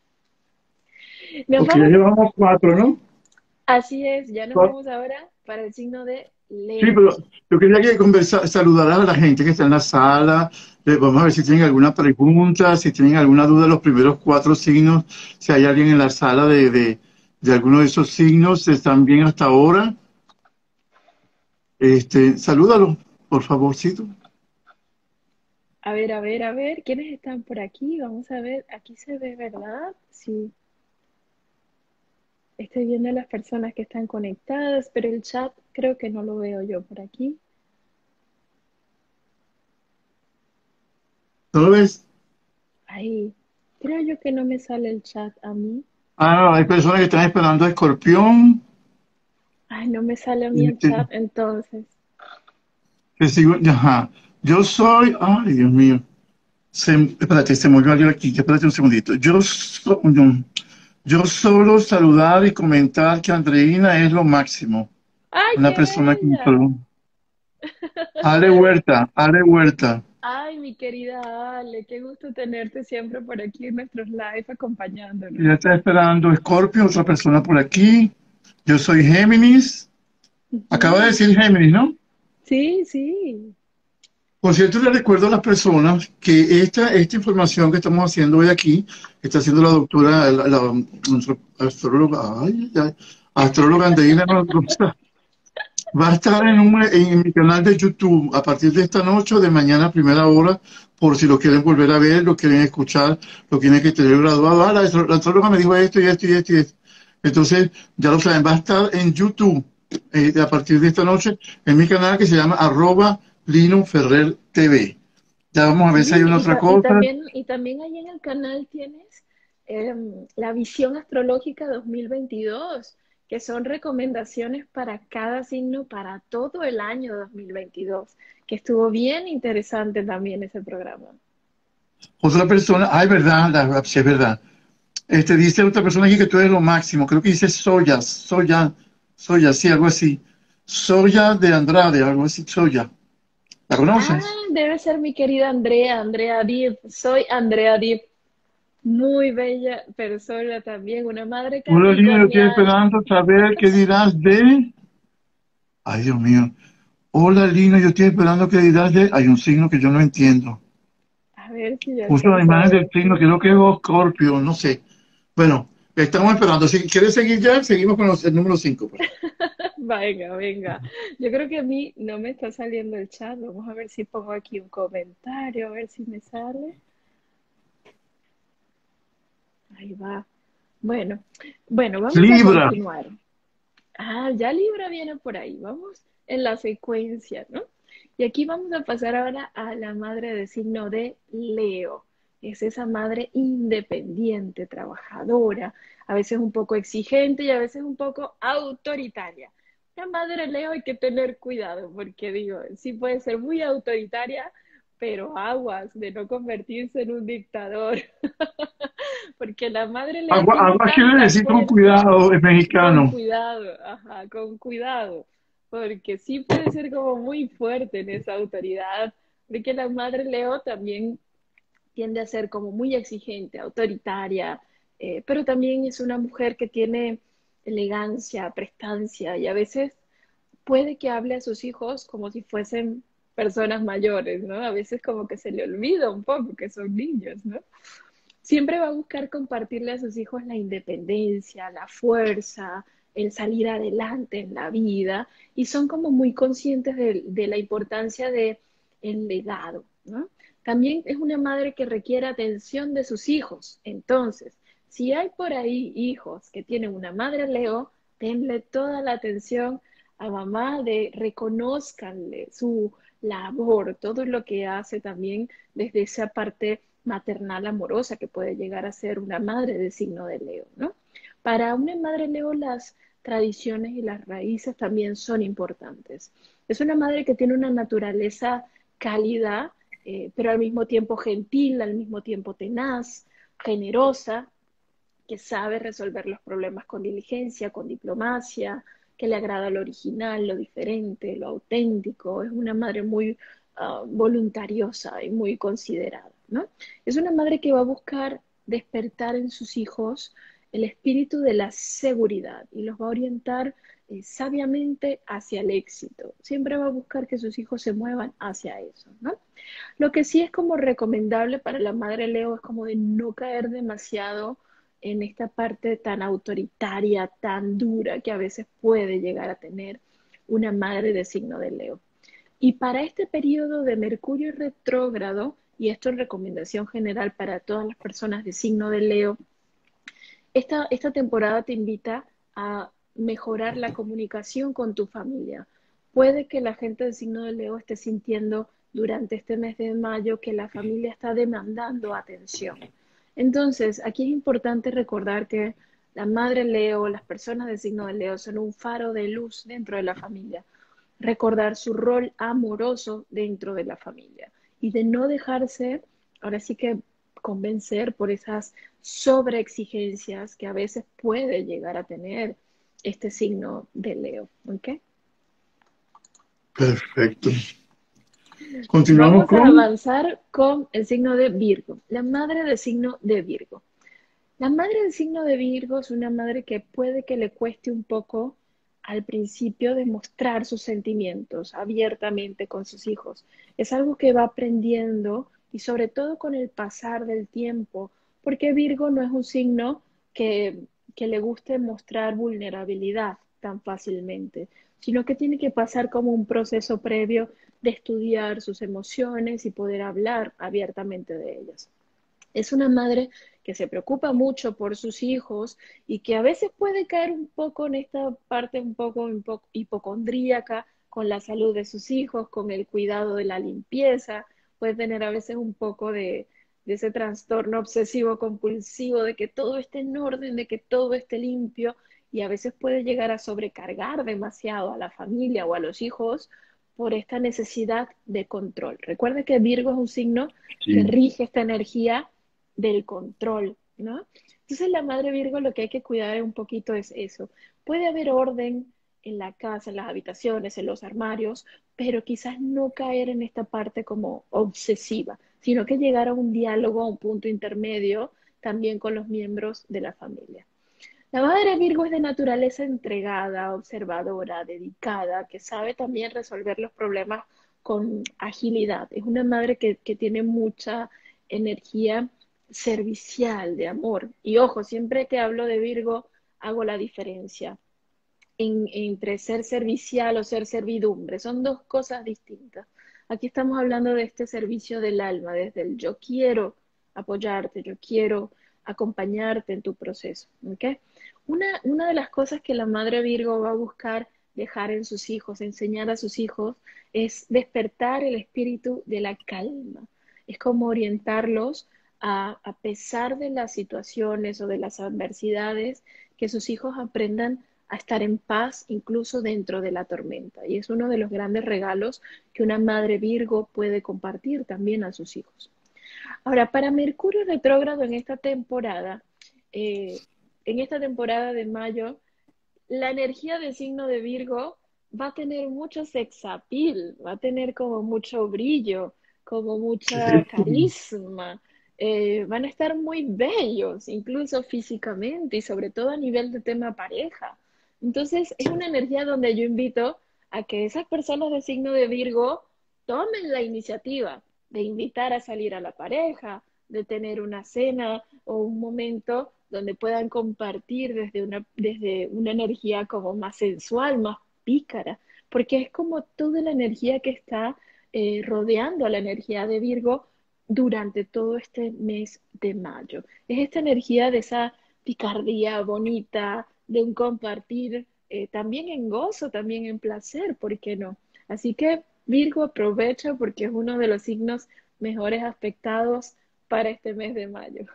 Nos Porque ya vamos, llevamos cuatro, ¿no? así es, ya nos Cuatro. vamos ahora para el signo de Sí, Leo. pero yo quería que conversa, saludar a la gente que está en la sala. Eh, vamos a ver si tienen alguna pregunta, si tienen alguna duda de los primeros cuatro signos, si hay alguien en la sala de, de, de alguno de esos signos, están bien hasta ahora. Este, salúdalo, por favorcito. A ver, a ver, a ver, ¿quiénes están por aquí? Vamos a ver, aquí se ve, ¿verdad? Sí, estoy viendo a las personas que están conectadas, pero el chat creo que no lo veo yo por aquí. ¿No lo ves? Ahí, creo yo que no me sale el chat a mí. Ah, hay personas que están esperando a Escorpión. Ay, no me sale a mí el Este, chat entonces. que sigo, ajá. Yo soy, ay, Dios mío. Se, espérate, se me olvidó algo aquí, espérate un segundito. Yo, so- no, yo solo saludar y comentar que Andreina es lo máximo. ¡Ay, Una qué persona que bella! Ale Huerta, Ale Huerta. Ay, mi querida Ale, qué gusto tenerte siempre por aquí en nuestros live acompañándonos. Ya está esperando Scorpio, otra persona por aquí. Yo soy Géminis. Acaba de Ujú. decir Géminis, ¿no? Sí, sí. Por cierto, le recuerdo a las personas que esta, esta información que estamos haciendo hoy aquí, que está haciendo la doctora, la, la- nuestra astróloga, ay, ay, ay, astróloga Andreina Rosa, va a estar en, un- en mi canal de YouTube a partir de esta noche o de mañana a primera hora, por si lo quieren volver a ver, lo quieren escuchar, lo quieren que tener graduado. Ah, la, astro- la astróloga me dijo esto y esto y esto y esto. Entonces, ya lo saben, va a estar en YouTube eh, a partir de esta noche en mi canal que se llama arroba Lino Ferrer T V. Ya vamos a ver si hay Sí, una y, otra ta- y cosa. también, y también ahí en el canal tienes em, la visión astrológica dos mil veintidós, que son recomendaciones para cada signo para todo el año dos mil veintidós, que estuvo bien interesante también ese programa. Otra persona, ay, verdad, la, sí, es verdad. Este, dice otra persona aquí que tú eres lo máximo. Creo que dice Soya, Soya, Soya, sí, algo así. Soya de Andrade, algo así, Soya. ¿La Ah, conoces? debe ser mi querida Andrea, Andrea Div. Soy Andrea Div, muy bella persona también, una madre Hola, Lina, yo estoy capricorniana. esperando saber qué dirás de... Ay, Dios mío. Hola, Lina, yo estoy esperando qué dirás de... Hay un signo que yo no entiendo. A ver si yo Puso la alcanzo a imagen del ver. signo, creo que es Scorpio, no sé. Bueno, estamos esperando. Si quieres seguir ya, seguimos con los- el número cinco, pues. Venga, venga. Yo creo que a mí no me está saliendo el chat. Vamos a ver si pongo aquí un comentario, a ver si me sale. Ahí va. Bueno, bueno, vamos a Libra. continuar. Ah, ya Libra viene por ahí. Vamos en la secuencia, ¿no? Y aquí vamos a pasar ahora a la madre de signo de Leo. Es esa madre independiente, trabajadora, a veces un poco exigente y a veces un poco autoritaria. La madre Leo hay que tener cuidado porque digo, sí puede ser muy autoritaria, pero aguas de no convertirse en un dictador. Porque la madre Leo Agua, tiene agua quiere tanta decir con fuerza. cuidado, es Con mexicano. cuidado, ajá, con cuidado, porque sí puede ser como muy fuerte en esa autoridad, porque la madre Leo también tiende a ser como muy exigente, autoritaria, eh, pero también es una mujer que tiene elegancia, prestancia y a veces puede que hable a sus hijos como si fuesen personas mayores, ¿no? A veces como que se le olvida un poco que son niños, ¿no? siempre va a buscar compartirle a sus hijos la independencia, la fuerza, el salir adelante en la vida, y son como muy conscientes de, de la importancia de el legado, ¿no? También es una madre que requiere atención de sus hijos. Entonces, si hay por ahí hijos que tienen una madre Leo, denle toda la atención a mamá, de reconózcanle su labor, todo lo que hace también desde esa parte maternal amorosa que puede llegar a ser una madre de signo de Leo, ¿no? Para una madre Leo, las tradiciones y las raíces también son importantes. Es una madre que tiene una naturaleza cálida, eh, pero al mismo tiempo gentil, al mismo tiempo tenaz, generosa, que sabe resolver los problemas con diligencia, con diplomacia, que le agrada lo original, lo diferente, lo auténtico. Es una madre muy uh, voluntariosa y muy considerada, ¿no? Es una madre que va a buscar despertar en sus hijos el espíritu de la seguridad y los va a orientar eh, sabiamente hacia el éxito. Siempre va a buscar que sus hijos se muevan hacia eso, ¿no? Lo que sí es como recomendable para la madre Leo es como de no caer demasiado en esta parte tan autoritaria, tan dura que a veces puede llegar a tener una madre de signo de Leo. Y para este periodo de Mercurio retrógrado, y esto es recomendación general para todas las personas de signo de Leo, esta, esta temporada te invita a mejorar la comunicación con tu familia. Puede que la gente de signo de Leo esté sintiendo durante este mes de mayo que la familia está demandando atención. Entonces, aquí es importante recordar que la madre Leo, las personas de signo de Leo son un faro de luz dentro de la familia. Recordar su rol amoroso dentro de la familia y de no dejarse, ahora sí que convencer por esas sobreexigencias que a veces puede llegar a tener este signo de Leo, ¿ok? Perfecto. Continuamos Vamos a con... avanzar con el signo de Virgo, la madre del signo de Virgo. La madre del signo de Virgo es una madre que puede que le cueste un poco al principio demostrar sus sentimientos abiertamente con sus hijos. Es algo que va aprendiendo y sobre todo con el pasar del tiempo, porque Virgo no es un signo que, que le guste mostrar vulnerabilidad tan fácilmente, sino que tiene que pasar como un proceso previo de estudiar sus emociones y poder hablar abiertamente de ellas. Es una madre que se preocupa mucho por sus hijos y que a veces puede caer un poco en esta parte un poco, un poco hipocondríaca con la salud de sus hijos, con el cuidado de la limpieza, puede tener a veces un poco de, de ese trastorno obsesivo compulsivo, de que todo esté en orden, de que todo esté limpio, y a veces puede llegar a sobrecargar demasiado a la familia o a los hijos por esta necesidad de control. Recuerda que Virgo es un signo que Sí. rige esta energía del control, ¿no? Entonces la madre Virgo lo que hay que cuidar un poquito es eso. Puede haber orden en la casa, en las habitaciones, en los armarios, pero quizás no caer en esta parte como obsesiva, sino que llegar a un diálogo, a un punto intermedio también con los miembros de la familia. La madre Virgo es de naturaleza entregada, observadora, dedicada, que sabe también resolver los problemas con agilidad. Es una madre que, que tiene mucha energía servicial, de amor. Y ojo, siempre que hablo de Virgo, hago la diferencia en, entre ser servicial o ser servidumbre. Son dos cosas distintas. Aquí estamos hablando de este servicio del alma, desde el yo quiero apoyarte, yo quiero acompañarte en tu proceso. ¿Okay? Una, una de las cosas que la madre Virgo va a buscar dejar en sus hijos, enseñar a sus hijos, es despertar el espíritu de la calma. Es como orientarlos a, a pesar de las situaciones o de las adversidades, que sus hijos aprendan a estar en paz incluso dentro de la tormenta. Y es uno de los grandes regalos que una madre Virgo puede compartir también a sus hijos. Ahora, para Mercurio retrógrado en esta temporada, eh, en esta temporada de mayo, la energía del signo de Virgo va a tener mucho sex appeal, va a tener como mucho brillo, como mucha Sí. carisma. Eh, van a estar muy bellos, incluso físicamente y sobre todo a nivel de tema pareja. Entonces, es una energía donde yo invito a que esas personas de signo de Virgo tomen la iniciativa de invitar a salir a la pareja, de tener una cena o un momento donde puedan compartir desde una, desde una energía como más sensual, más pícara, porque es como toda la energía que está eh, rodeando a la energía de Virgo durante todo este mes de mayo. Es esta energía de esa picardía bonita, de un compartir eh, también en gozo, también en placer, ¿por qué no? Así que Virgo aprovecha porque es uno de los signos mejores aspectados para este mes de mayo.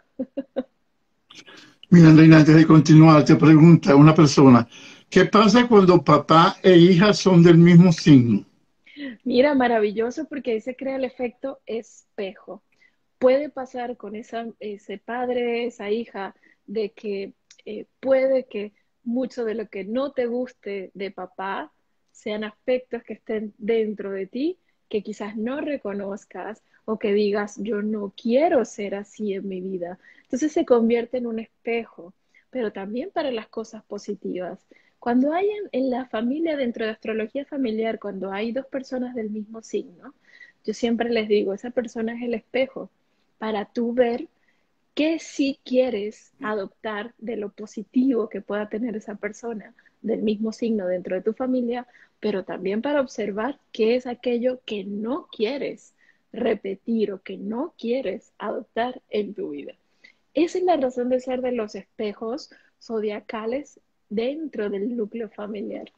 Mira, Andreina, antes de continuar, te pregunta una persona, ¿qué pasa cuando papá e hija son del mismo signo? Mira, maravilloso porque ahí se crea el efecto espejo. Puede pasar con esa, ese padre, esa hija, de que eh, puede que mucho de lo que no te guste de papá sean aspectos que estén dentro de ti, que quizás no reconozcas o que digas, yo no quiero ser así en mi vida. Entonces se convierte en un espejo, pero también para las cosas positivas. Cuando hay en, en la familia, dentro de astrología familiar, cuando hay dos personas del mismo signo, yo siempre les digo, esa persona es el espejo para tú ver qué sí quieres adoptar de lo positivo que pueda tener esa persona del mismo signo dentro de tu familia, pero también para observar qué es aquello que no quieres repetir o que no quieres adoptar en tu vida. Esa es la razón de ser de los espejos zodiacales dentro del núcleo familiar.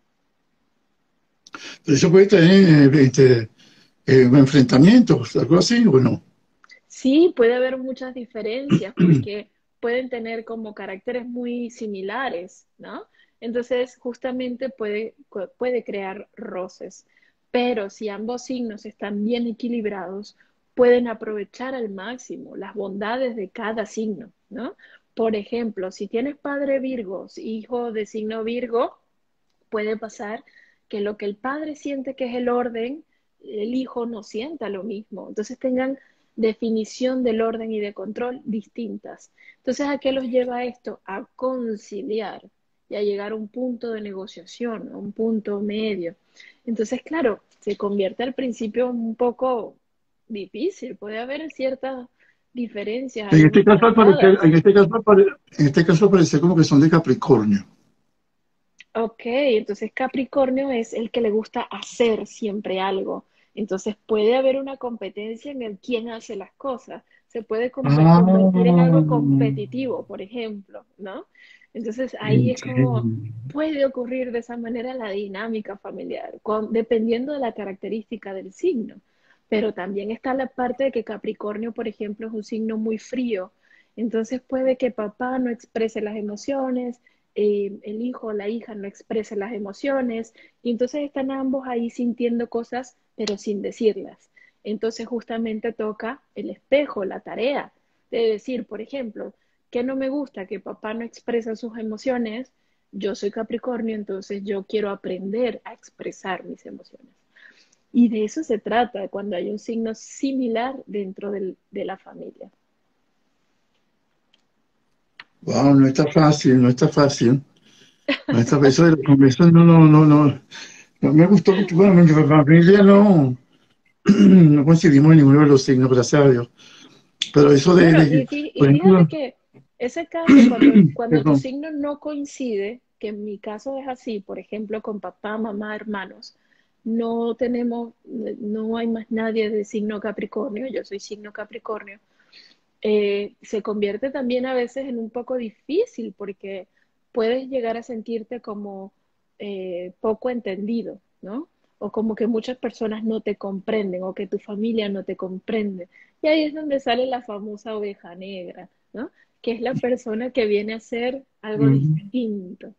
Eso puede tener eh, este, eh, enfrentamientos, algo así, ¿o no? Sí, puede haber muchas diferencias porque pueden tener como caracteres muy similares, ¿no? Entonces, justamente puede, pu- puede crear roces. Pero si ambos signos están bien equilibrados, pueden aprovechar al máximo las bondades de cada signo, ¿no? Por ejemplo, si tienes padre Virgo, hijo de signo Virgo, puede pasar que lo que el padre siente que es el orden, el hijo no sienta lo mismo. Entonces tengan definición del orden y de control distintas. Entonces, ¿a qué los lleva esto? A conciliar y a llegar a un punto de negociación, a un punto medio. Entonces, claro, se convierte al principio un poco difícil, puede haber ciertas diferencias En ahí este muy caso, al parecer, marcadas. en este caso, apare- en este caso parece como que son de Capricornio. Ok, entonces Capricornio es el que le gusta hacer siempre algo. Entonces puede haber una competencia en el quién hace las cosas. Se puede compe- Ah, convertir en algo competitivo, por ejemplo, ¿no? Entonces ahí es como entiendo. puede ocurrir de esa manera la dinámica familiar, con- dependiendo de la característica del signo. Pero también está la parte de que Capricornio, por ejemplo, es un signo muy frío. Entonces puede que papá no exprese las emociones, eh, el hijo o la hija no expresa las emociones, y entonces están ambos ahí sintiendo cosas, pero sin decirlas. Entonces justamente toca el espejo, la tarea de decir, por ejemplo, que no me gusta que papá no expresa sus emociones, yo soy Capricornio, entonces yo quiero aprender a expresar mis emociones. Y de eso se trata cuando hay un signo similar dentro del, de la familia. Wow, no está fácil, no está fácil. No está fácil. Eso, de- eso no, no, no, no, no me gustó porque, bueno, mi familia no, no coincidimos en ninguno de los signos, gracias a Dios. Pero eso de, Bueno, y, de fí- por y fíjate ejemplo, que ese caso, cuando, cuando tu perdón, signo no coincide, que en mi caso es así, por ejemplo, con papá, mamá, hermanos, no tenemos, no hay más nadie de signo Capricornio, yo soy signo Capricornio, eh, se convierte también a veces en un poco difícil porque puedes llegar a sentirte como eh, poco entendido, ¿no? O como que muchas personas no te comprenden o que tu familia no te comprende. Y ahí es donde sale la famosa oveja negra, ¿no? Que es la persona que viene a hacer algo mm, distinto.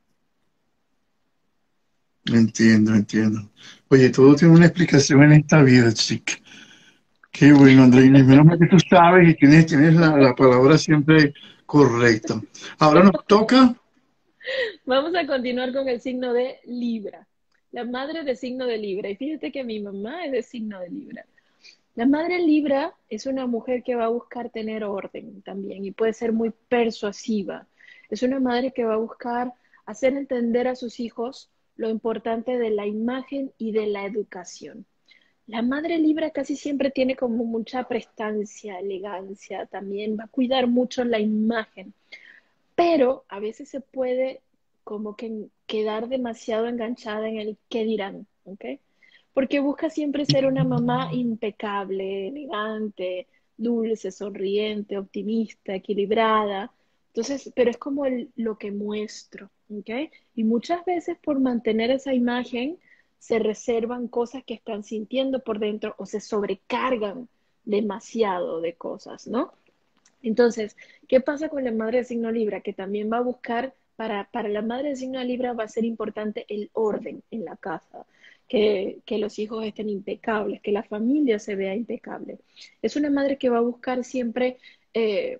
entiendo, entiendo. Oye, todo tiene una explicación en esta vida, chica. Qué bueno, Andreina, y menos mal que tú sabes y tienes, tienes la, la palabra siempre correcta. Ahora nos toca. Vamos a continuar con el signo de Libra. La madre de signo de Libra. Y fíjate que mi mamá es de signo de Libra. La madre Libra es una mujer que va a buscar tener orden también y puede ser muy persuasiva. Es una madre que va a buscar hacer entender a sus hijos lo importante de la imagen y de la educación. La madre Libra casi siempre tiene como mucha prestancia, elegancia, también va a cuidar mucho la imagen, pero a veces se puede como que quedar demasiado enganchada en el qué dirán, ¿ok? Porque busca siempre ser una mamá impecable, elegante, dulce, sonriente, optimista, equilibrada. Entonces, pero es como el- lo que muestro, ¿ok? Y muchas veces por mantener esa imagen se reservan cosas que están sintiendo por dentro o se sobrecargan demasiado de cosas, ¿no? Entonces, ¿qué pasa con la madre de signo Libra? Que también va a buscar, para, para la madre de signo Libra va a ser importante el orden en la casa, que, que los hijos estén impecables, que la familia se vea impecable. Es una madre que va a buscar siempre eh,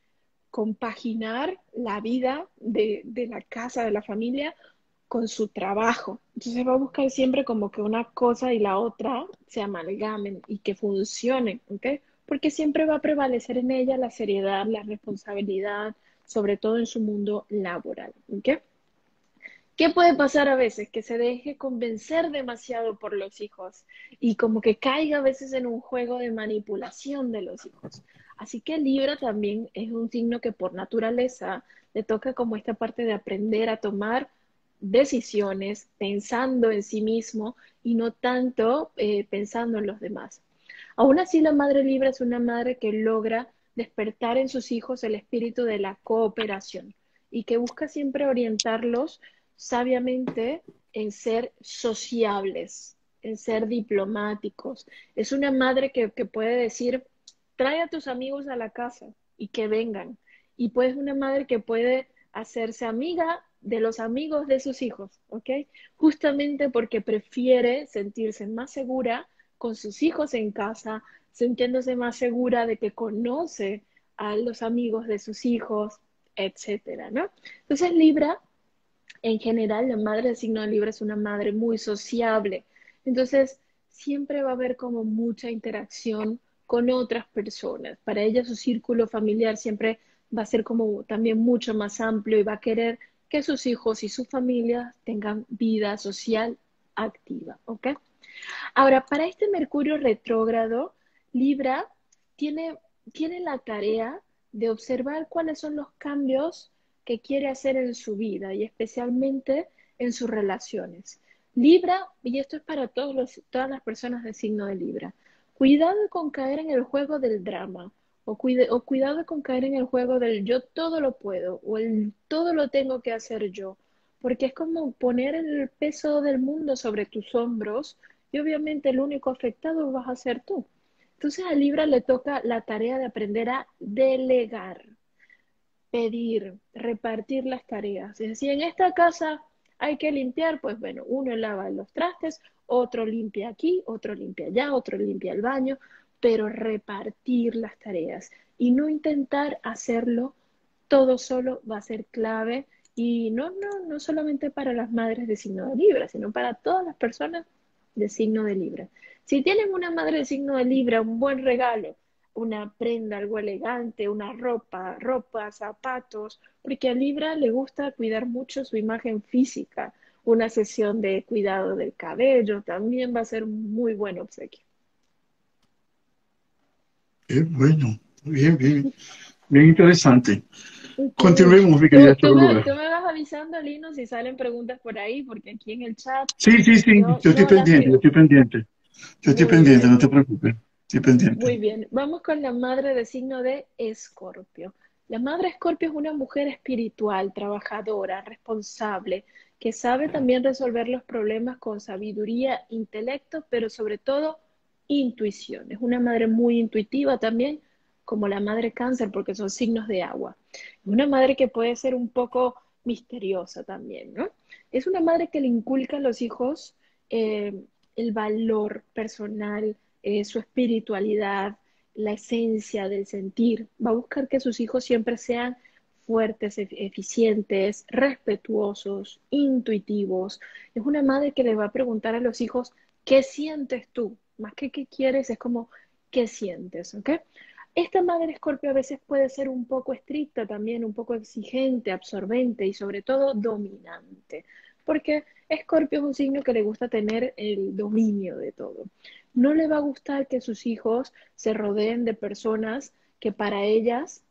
compaginar la vida de, de la casa, de la familia, con su trabajo. Entonces va a buscar siempre como que una cosa y la otra se amalgamen y que funcionen, ¿ok? Porque siempre va a prevalecer en ella la seriedad, la responsabilidad, sobre todo en su mundo laboral, ¿ok? ¿Qué puede pasar a veces? Que se deje convencer demasiado por los hijos y como que caiga a veces en un juego de manipulación de los hijos. Así que Libra también es un signo que por naturaleza le toca como esta parte de aprender a tomar decisiones pensando en sí mismo y no tanto eh, pensando en los demás. Aún así, la madre Libra es una madre que logra despertar en sus hijos el espíritu de la cooperación y que busca siempre orientarlos sabiamente en ser sociables, en ser diplomáticos. Es una madre que, que puede decir, trae a tus amigos a la casa y que vengan. Y pues una madre que puede hacerse amiga de los amigos de sus hijos, ¿ok? Justamente porque prefiere sentirse más segura con sus hijos en casa, sintiéndose más segura de que conoce a los amigos de sus hijos, etcétera, ¿no? Entonces Libra, en general, la madre de signo de Libra es una madre muy sociable. Entonces, siempre va a haber como mucha interacción con otras personas. Para ella su círculo familiar siempre va a ser como también mucho más amplio y va a querer que sus hijos y su familia tengan vida social activa, ¿ok? Ahora, para este Mercurio retrógrado, Libra tiene, tiene la tarea de observar cuáles son los cambios que quiere hacer en su vida y especialmente en sus relaciones. Libra, y esto es para todos los, todas las personas de signo de Libra, cuidado con caer en el juego del drama o, cuide, o cuidado con caer en el juego del yo todo lo puedo o el todo lo tengo que hacer yo, porque es como poner el peso del mundo sobre tus hombros y obviamente el único afectado vas a ser tú. Entonces a Libra le toca la tarea de aprender a delegar, pedir, repartir las tareas. Es decir, en esta casa hay que limpiar, pues bueno, uno lava los trastes, otro limpia aquí, otro limpia allá, otro limpia el baño, pero repartir las tareas y no intentar hacerlo todo solo va a ser clave y no, no, no solamente para las madres de signo de Libra, sino para todas las personas de signo de Libra. Si tienen una madre de signo de Libra, un buen regalo, una prenda, algo elegante, una ropa, ropa, zapatos, porque a Libra le gusta cuidar mucho su imagen física. Una sesión de cuidado del cabello también va a ser un muy buen obsequio. Qué bueno, bien, bien, bien interesante. Ok. Continuemos, mi querida Tú, tú me, astróloga. tú me vas avisando, Lino, si salen preguntas por ahí, porque aquí en el chat Sí, sí, sí, yo yo estoy no las pendiente, yo veo. estoy pendiente. Yo estoy Muy pendiente, no bien, te preocupes. Estoy pendiente. muy bien. Vamos con la madre de signo de Escorpio. La madre Escorpio es una mujer espiritual, trabajadora, responsable, que sabe también resolver los problemas con sabiduría, intelecto, pero sobre todo intuición. Es una madre muy intuitiva también, como la madre Cáncer, porque son signos de agua. Una madre que puede ser un poco misteriosa también, ¿no? Es una madre que le inculca a los hijos eh, el valor personal, eh, su espiritualidad, la esencia del sentir. Va a buscar que sus hijos siempre sean fuertes, eficientes, respetuosos, intuitivos. Es una madre que le va a preguntar a los hijos, ¿qué sientes tú? Más que qué quieres, es como, ¿qué sientes? ¿Ok? Esta madre escorpio a veces puede ser un poco estricta también, un poco exigente, absorbente y sobre todo dominante. Porque Escorpio es un signo que le gusta tener el dominio de todo. No le va a gustar que sus hijos se rodeen de personas que para ellas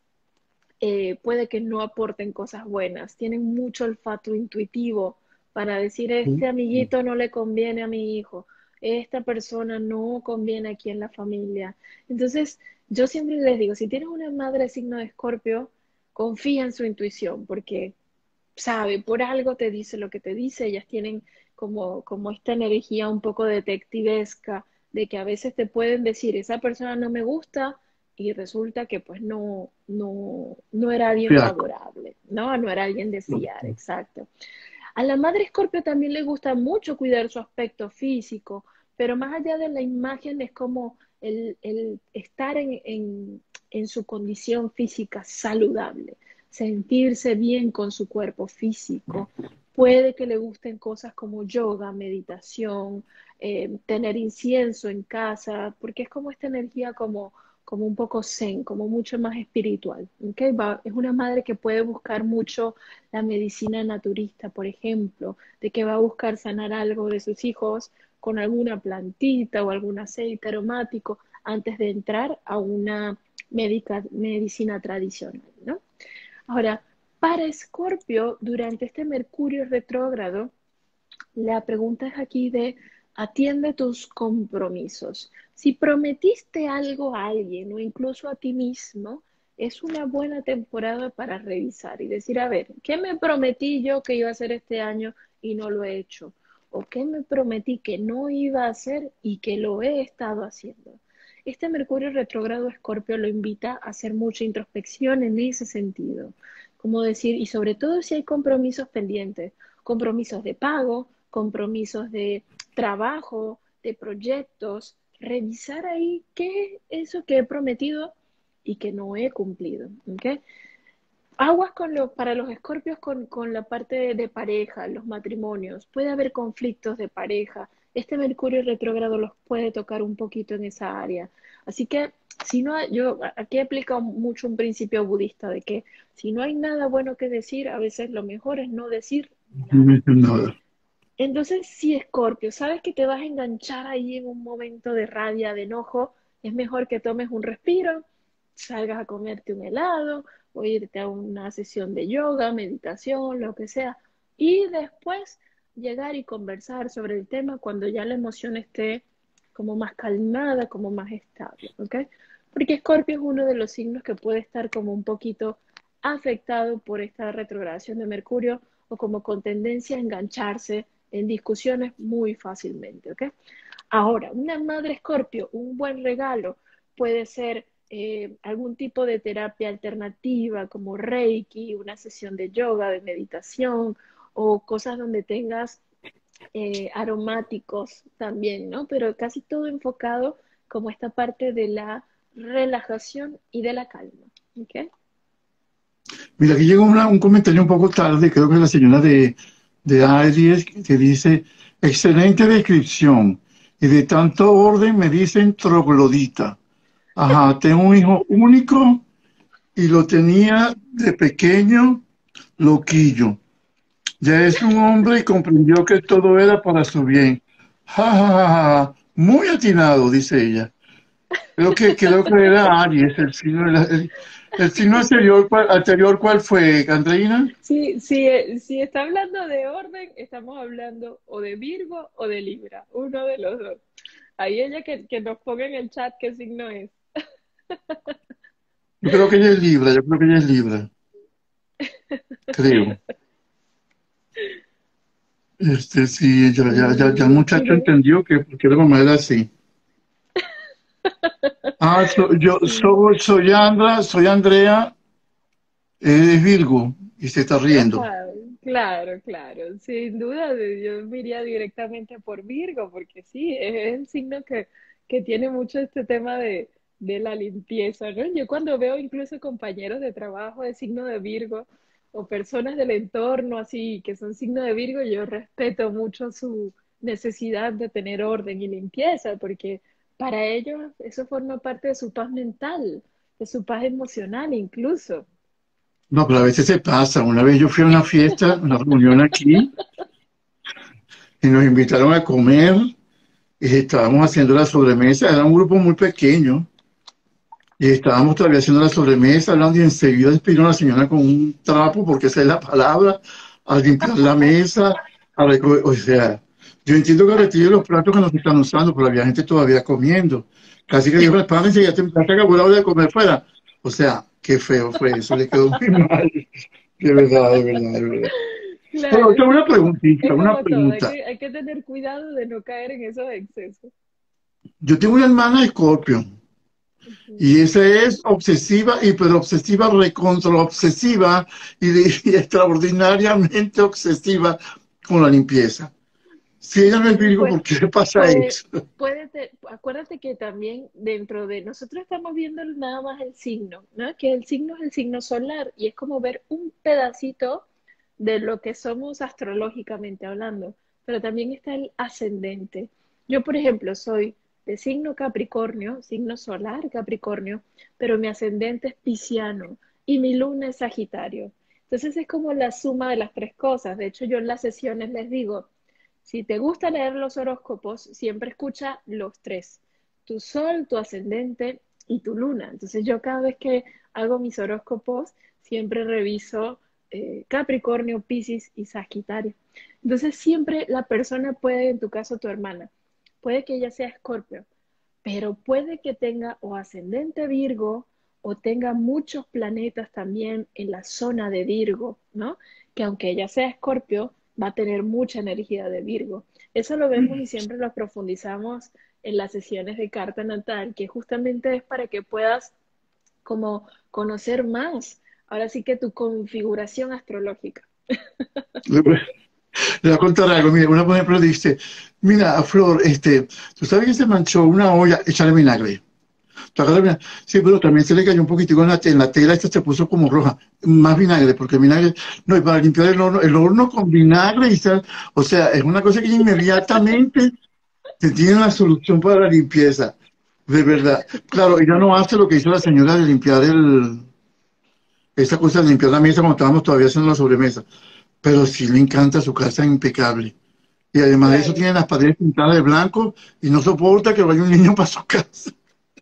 eh, puede que no aporten cosas buenas. Tienen mucho olfato intuitivo para decir, este amiguito no le conviene a mi hijo, esta persona no conviene aquí en la familia. Entonces, yo siempre les digo, si tienes una madre de signo de Escorpio, confía en su intuición, porque sabe, por algo te dice lo que te dice, ellas tienen como, como esta energía un poco detectivesca, de que a veces te pueden decir, esa persona no me gusta, y resulta que pues no, no, no era alguien Fiaco. favorable, ¿no? No era alguien de fiar, exacto. A la madre Escorpio también le gusta mucho cuidar su aspecto físico, pero más allá de la imagen es como el, el estar en, en, en su condición física saludable, sentirse bien con su cuerpo físico. Puede que le gusten cosas como yoga, meditación, eh, tener incienso en casa, porque es como esta energía como, como un poco zen, como mucho más espiritual. ¿Okay? Va, es una madre que puede buscar mucho la medicina naturista, por ejemplo, de que va a buscar sanar algo de sus hijos con alguna plantita o algún aceite aromático antes de entrar a una medica, medicina tradicional, ¿no? Ahora, para Escorpio, durante este Mercurio retrógrado, la pregunta es aquí de atiende tus compromisos. Si prometiste algo a alguien o incluso a ti mismo, es una buena temporada para revisar y decir, a ver, ¿qué me prometí yo que iba a hacer este año y no lo he hecho? ¿O qué me prometí que no iba a hacer y que lo he estado haciendo? Este Mercurio retrógrado Escorpio lo invita a hacer mucha introspección en ese sentido. Como decir, y sobre todo si hay compromisos pendientes, compromisos de pago, compromisos de trabajo, de proyectos, revisar ahí qué es eso que he prometido y que no he cumplido. ¿Okay? Aguas con lo, para los escorpios con, con la parte de, de pareja, los matrimonios. Puede haber conflictos de pareja. Este Mercurio retrógrado los puede tocar un poquito en esa área. Así que, si no, yo aquí aplico mucho un principio budista de que si no hay nada bueno que decir, a veces lo mejor es no decir nada. Nada. Entonces, si Escorpio, sabes que te vas a enganchar ahí en un momento de rabia, de enojo, es mejor que tomes un respiro, salgas a comerte un helado o irte a una sesión de yoga, meditación, lo que sea, y después llegar y conversar sobre el tema cuando ya la emoción esté como más calmada, como más estable, ¿ok? Porque Escorpio es uno de los signos que puede estar como un poquito afectado por esta retrogradación de Mercurio o como con tendencia a engancharse en discusiones muy fácilmente, ¿ok? Ahora, una madre Escorpio, un buen regalo puede ser eh, algún tipo de terapia alternativa como Reiki, una sesión de yoga, de meditación o cosas donde tengas eh, aromáticos también, ¿no? Pero casi todo enfocado como esta parte de la relajación y de la calma, ¿ok? Mira, aquí llegó una- un comentario un poco tarde, creo que es la señora de, de Aries, que dice, excelente descripción, y de tanto orden me dicen troglodita. Ajá, tengo un hijo único y lo tenía de pequeño loquillo. Ya es un hombre y comprendió que todo era para su bien. Ja, ja, ja, ja. Muy atinado, dice ella. Creo que, creo que era Aries, el signo, el, el signo anterior, ¿cuál- anterior, ¿cuál fue, Andreina? Sí, sí, eh, si está hablando de orden, estamos hablando o de Virgo o de Libra, uno de los dos. Ahí ella que, que nos ponga en el chat qué signo es. Yo creo que ella es Libra, yo creo que ella es Libra, creo. Este, sí, ya, ya, ya, ya el Mm, muchacho pero entendió que porque la mamá era así. Ah, so- yo sí. soy, soy Andra, soy Andrea, es Virgo, y se está riendo. Ajá, claro, claro. Sin duda, de- yo me iría directamente por Virgo, porque sí, es el signo que, que tiene mucho este tema de, de la limpieza, ¿no? Yo cuando veo incluso compañeros de trabajo de signo de Virgo o personas del entorno así que son signo de Virgo, yo respeto mucho su necesidad de tener orden y limpieza, porque para ellos eso forma parte de su paz mental, de su paz emocional incluso. No, pero a veces se pasa. Una vez yo fui a una fiesta, una reunión aquí, y nos invitaron a comer y estábamos haciendo la sobremesa, era un grupo muy pequeño y estábamos todavía haciendo la sobremesa, hablando y enseguida vino la señora con un trapo, porque esa es la palabra, a limpiar la mesa, a recoger, o sea, yo entiendo que retire los platos que nos están usando, pero había gente todavía comiendo. Casi que dijo, prepárense, ya te, ya te acabó la hora de comer fuera. O sea, qué feo fue eso, le quedó muy mal. De verdad, de verdad, de verdad. Pero Claro, tengo una sí, preguntita, es una como todo, hay pregunta. que, hay que tener cuidado de no caer en esos excesos. Yo tengo una hermana de Scorpio Ujú. y esa es obsesiva, hiperobsesiva, recontra obsesiva y, de- y extraordinariamente obsesiva con la limpieza. Si ella no es Sí, Virgo, pues ¿por qué le pasa puede, eso? puede te- acuérdate que también dentro de nosotros estamos viendo nada más el signo, ¿no? Que el signo es el signo solar y es como ver un pedacito de lo que somos astrológicamente hablando, pero también está el ascendente. Yo, por ejemplo, soy de signo Capricornio, signo solar Capricornio, pero mi ascendente es Pisciano y mi luna es Sagitario. Entonces es como la suma de las tres cosas. De hecho, yo en las sesiones les digo, si te gusta leer los horóscopos, siempre escucha los tres, tu sol, tu ascendente y tu luna. Entonces yo cada vez que hago mis horóscopos, siempre reviso eh, Capricornio, Piscis y Sagitario. Entonces siempre la persona puede, en tu caso tu hermana, puede que ella sea Escorpio, pero puede que tenga o ascendente Virgo o tenga muchos planetas también en la zona de Virgo, ¿no? Que aunque ella sea Escorpio, va a tener mucha energía de Virgo. Eso lo vemos y siempre lo profundizamos en las sesiones de carta natal, que justamente es para que puedas como conocer más, ahora sí que tu configuración astrológica. Le voy, le voy a contar algo. Mira, una por ejemplo dice, mira, Flor, este, tú sabes que se manchó una olla, échale vinagre. ¿Tú agarras vinagre? Sí, pero también se le cayó un poquitico en la, te- en la tela, esta se puso como roja. Más vinagre, porque el vinagre, no, y para limpiar el horno, el horno con vinagre y sal, o sea, es una cosa que inmediatamente te tiene la solución para la limpieza. De verdad. Claro, ella no hace lo que hizo la señora de limpiar el, esa cosa de limpiar la mesa cuando estábamos todavía haciendo la sobremesa. Pero sí le encanta su casa impecable. Y además de eso Claro. tiene las paredes pintadas de blanco y no soporta que vaya un niño para su casa.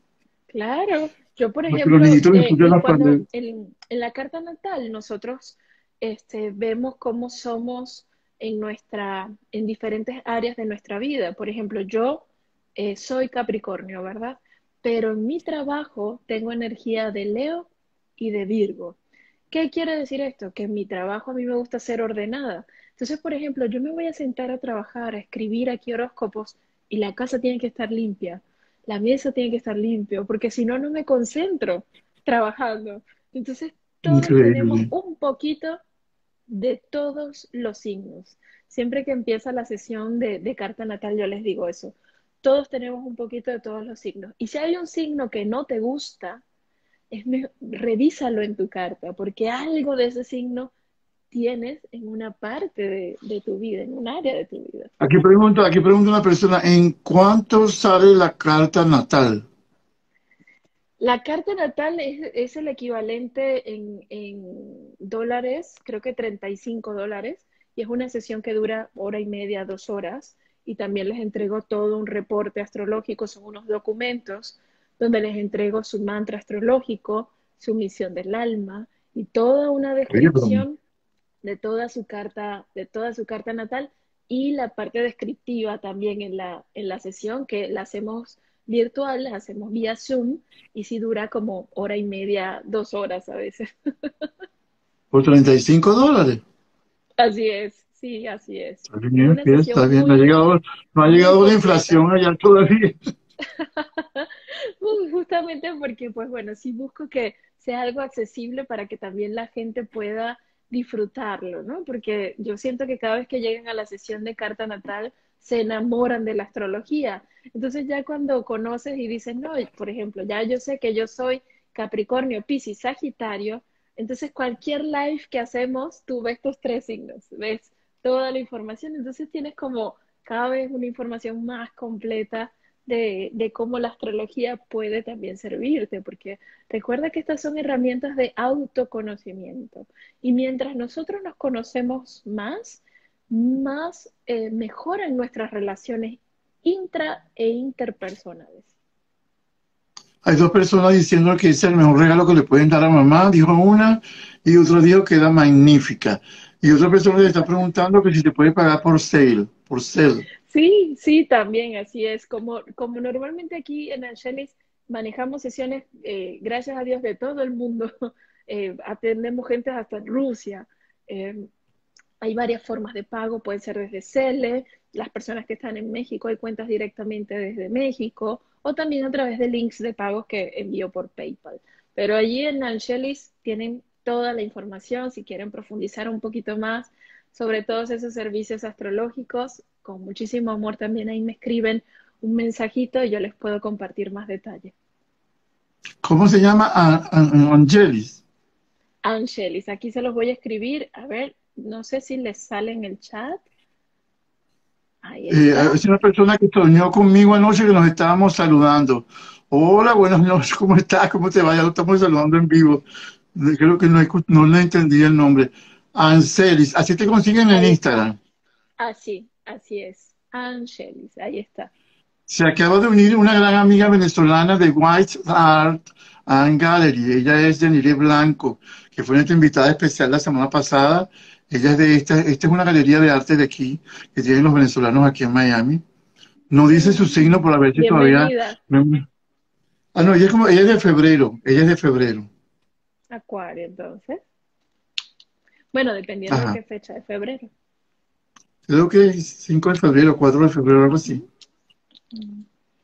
Claro, yo por Porque los ejemplo, niñitos le eh, escuchan y las cuando paredes. en, en la carta natal nosotros este, vemos cómo somos en nuestra, en diferentes áreas de nuestra vida. Por ejemplo, yo eh, soy Capricornio, ¿verdad? Pero en mi trabajo tengo energía de Leo y de Virgo. ¿Qué quiere decir esto? Que en mi trabajo a mí me gusta ser ordenada. Entonces, por ejemplo, yo me voy a sentar a trabajar, a escribir aquí horóscopos y la casa tiene que estar limpia, la mesa tiene que estar limpio, porque si no, no me concentro trabajando. Entonces, todos tenemos Increíble. un poquito de todos los signos. Siempre que empieza la sesión de, de carta natal, yo les digo eso. Todos tenemos un poquito de todos los signos. Y si hay un signo que no te gusta, es me- revísalo en tu carta, porque algo de ese signo tienes en una parte de, de tu vida, en un área de tu vida. Aquí pregunta, aquí pregunta una persona, ¿en cuánto sale la carta natal? La carta natal es, es el equivalente en, en dólares, creo que treinta y cinco dólares, y es una sesión que dura hora y media, dos horas, y también les entrego todo un reporte astrológico, son unos documentos donde les entrego su mantra astrológico, su misión del alma y toda una Oye, pero descripción de toda su carta, de toda su carta natal y la parte descriptiva también en la, en la sesión que la hacemos virtual, la hacemos vía Zoom y sí dura como hora y media, dos horas a veces. por treinta y cinco dólares. Así es, sí, así es. Está Es bien, una sí, está sesión bien. No ha muy, llegado, no ha muy llegado la completa. inflación allá todavía. Justamente porque, pues bueno, sí busco que sea algo accesible para que también la gente pueda disfrutarlo, ¿no? Porque yo siento que cada vez que llegan a la sesión de carta natal se enamoran de la astrología. Entonces ya cuando conoces y dices, no, por ejemplo, ya yo sé que yo soy Capricornio, Piscis, Sagitario, entonces cualquier live que hacemos, tú ves tus tres signos, ves toda la información, entonces tienes como cada vez una información más completa de, de cómo la astrología puede también servirte, porque recuerda que estas son herramientas de autoconocimiento. Y mientras nosotros nos conocemos más, más eh, mejoran nuestras relaciones intra e interpersonales. Hay dos personas diciendo que es el mejor regalo que le pueden dar a mamá, dijo una, y otro dijo que era magnífica. Y otra persona le está preguntando que si se puede pagar por sale, por sale. Sí, sí, también así es. Como, como normalmente aquí en Angelis manejamos sesiones, eh, gracias a Dios, de todo el mundo. Eh, atendemos gente hasta en Rusia. Eh, Hay varias formas de pago, puede ser desde Cele, las personas que están en México hay cuentas directamente desde México, o también a través de links de pagos que envío por PayPal. Pero allí en Angelis tienen toda la información si quieren profundizar un poquito más sobre todos esos servicios astrológicos. Con muchísimo amor también ahí me escriben un mensajito y yo les puedo compartir más detalles. ¿Cómo se llama? A- a- Angelis. Angelis, aquí se los voy a escribir. A ver, no sé si les sale en el chat. Ahí Eh, está. es una persona que soñó conmigo anoche que nos estábamos saludando. Hola, buenas noches, ¿cómo estás? ¿Cómo te va? Ya lo estamos saludando en vivo. Eh, Creo que no, escu- no le entendí el nombre. Angelis, así te consiguen en Ahí está. Instagram. Así, así es. Angelis, ahí está. Se acaba de unir una gran amiga venezolana de White Art and Gallery. Ella es Yanire Blanco, que fue nuestra invitada especial la semana pasada. Ella es de esta, esta es una galería de arte de aquí, que tienen los venezolanos aquí en Miami. No dice su signo Mm, por a ver si todavía. bienvenida, Ah, no, ella es como, ella es de febrero, ella es de febrero. Acuario, entonces. Bueno, dependiendo de Ajá. qué fecha de febrero. Creo que es cinco de febrero, cuatro de febrero, algo así. Ujú. Mm,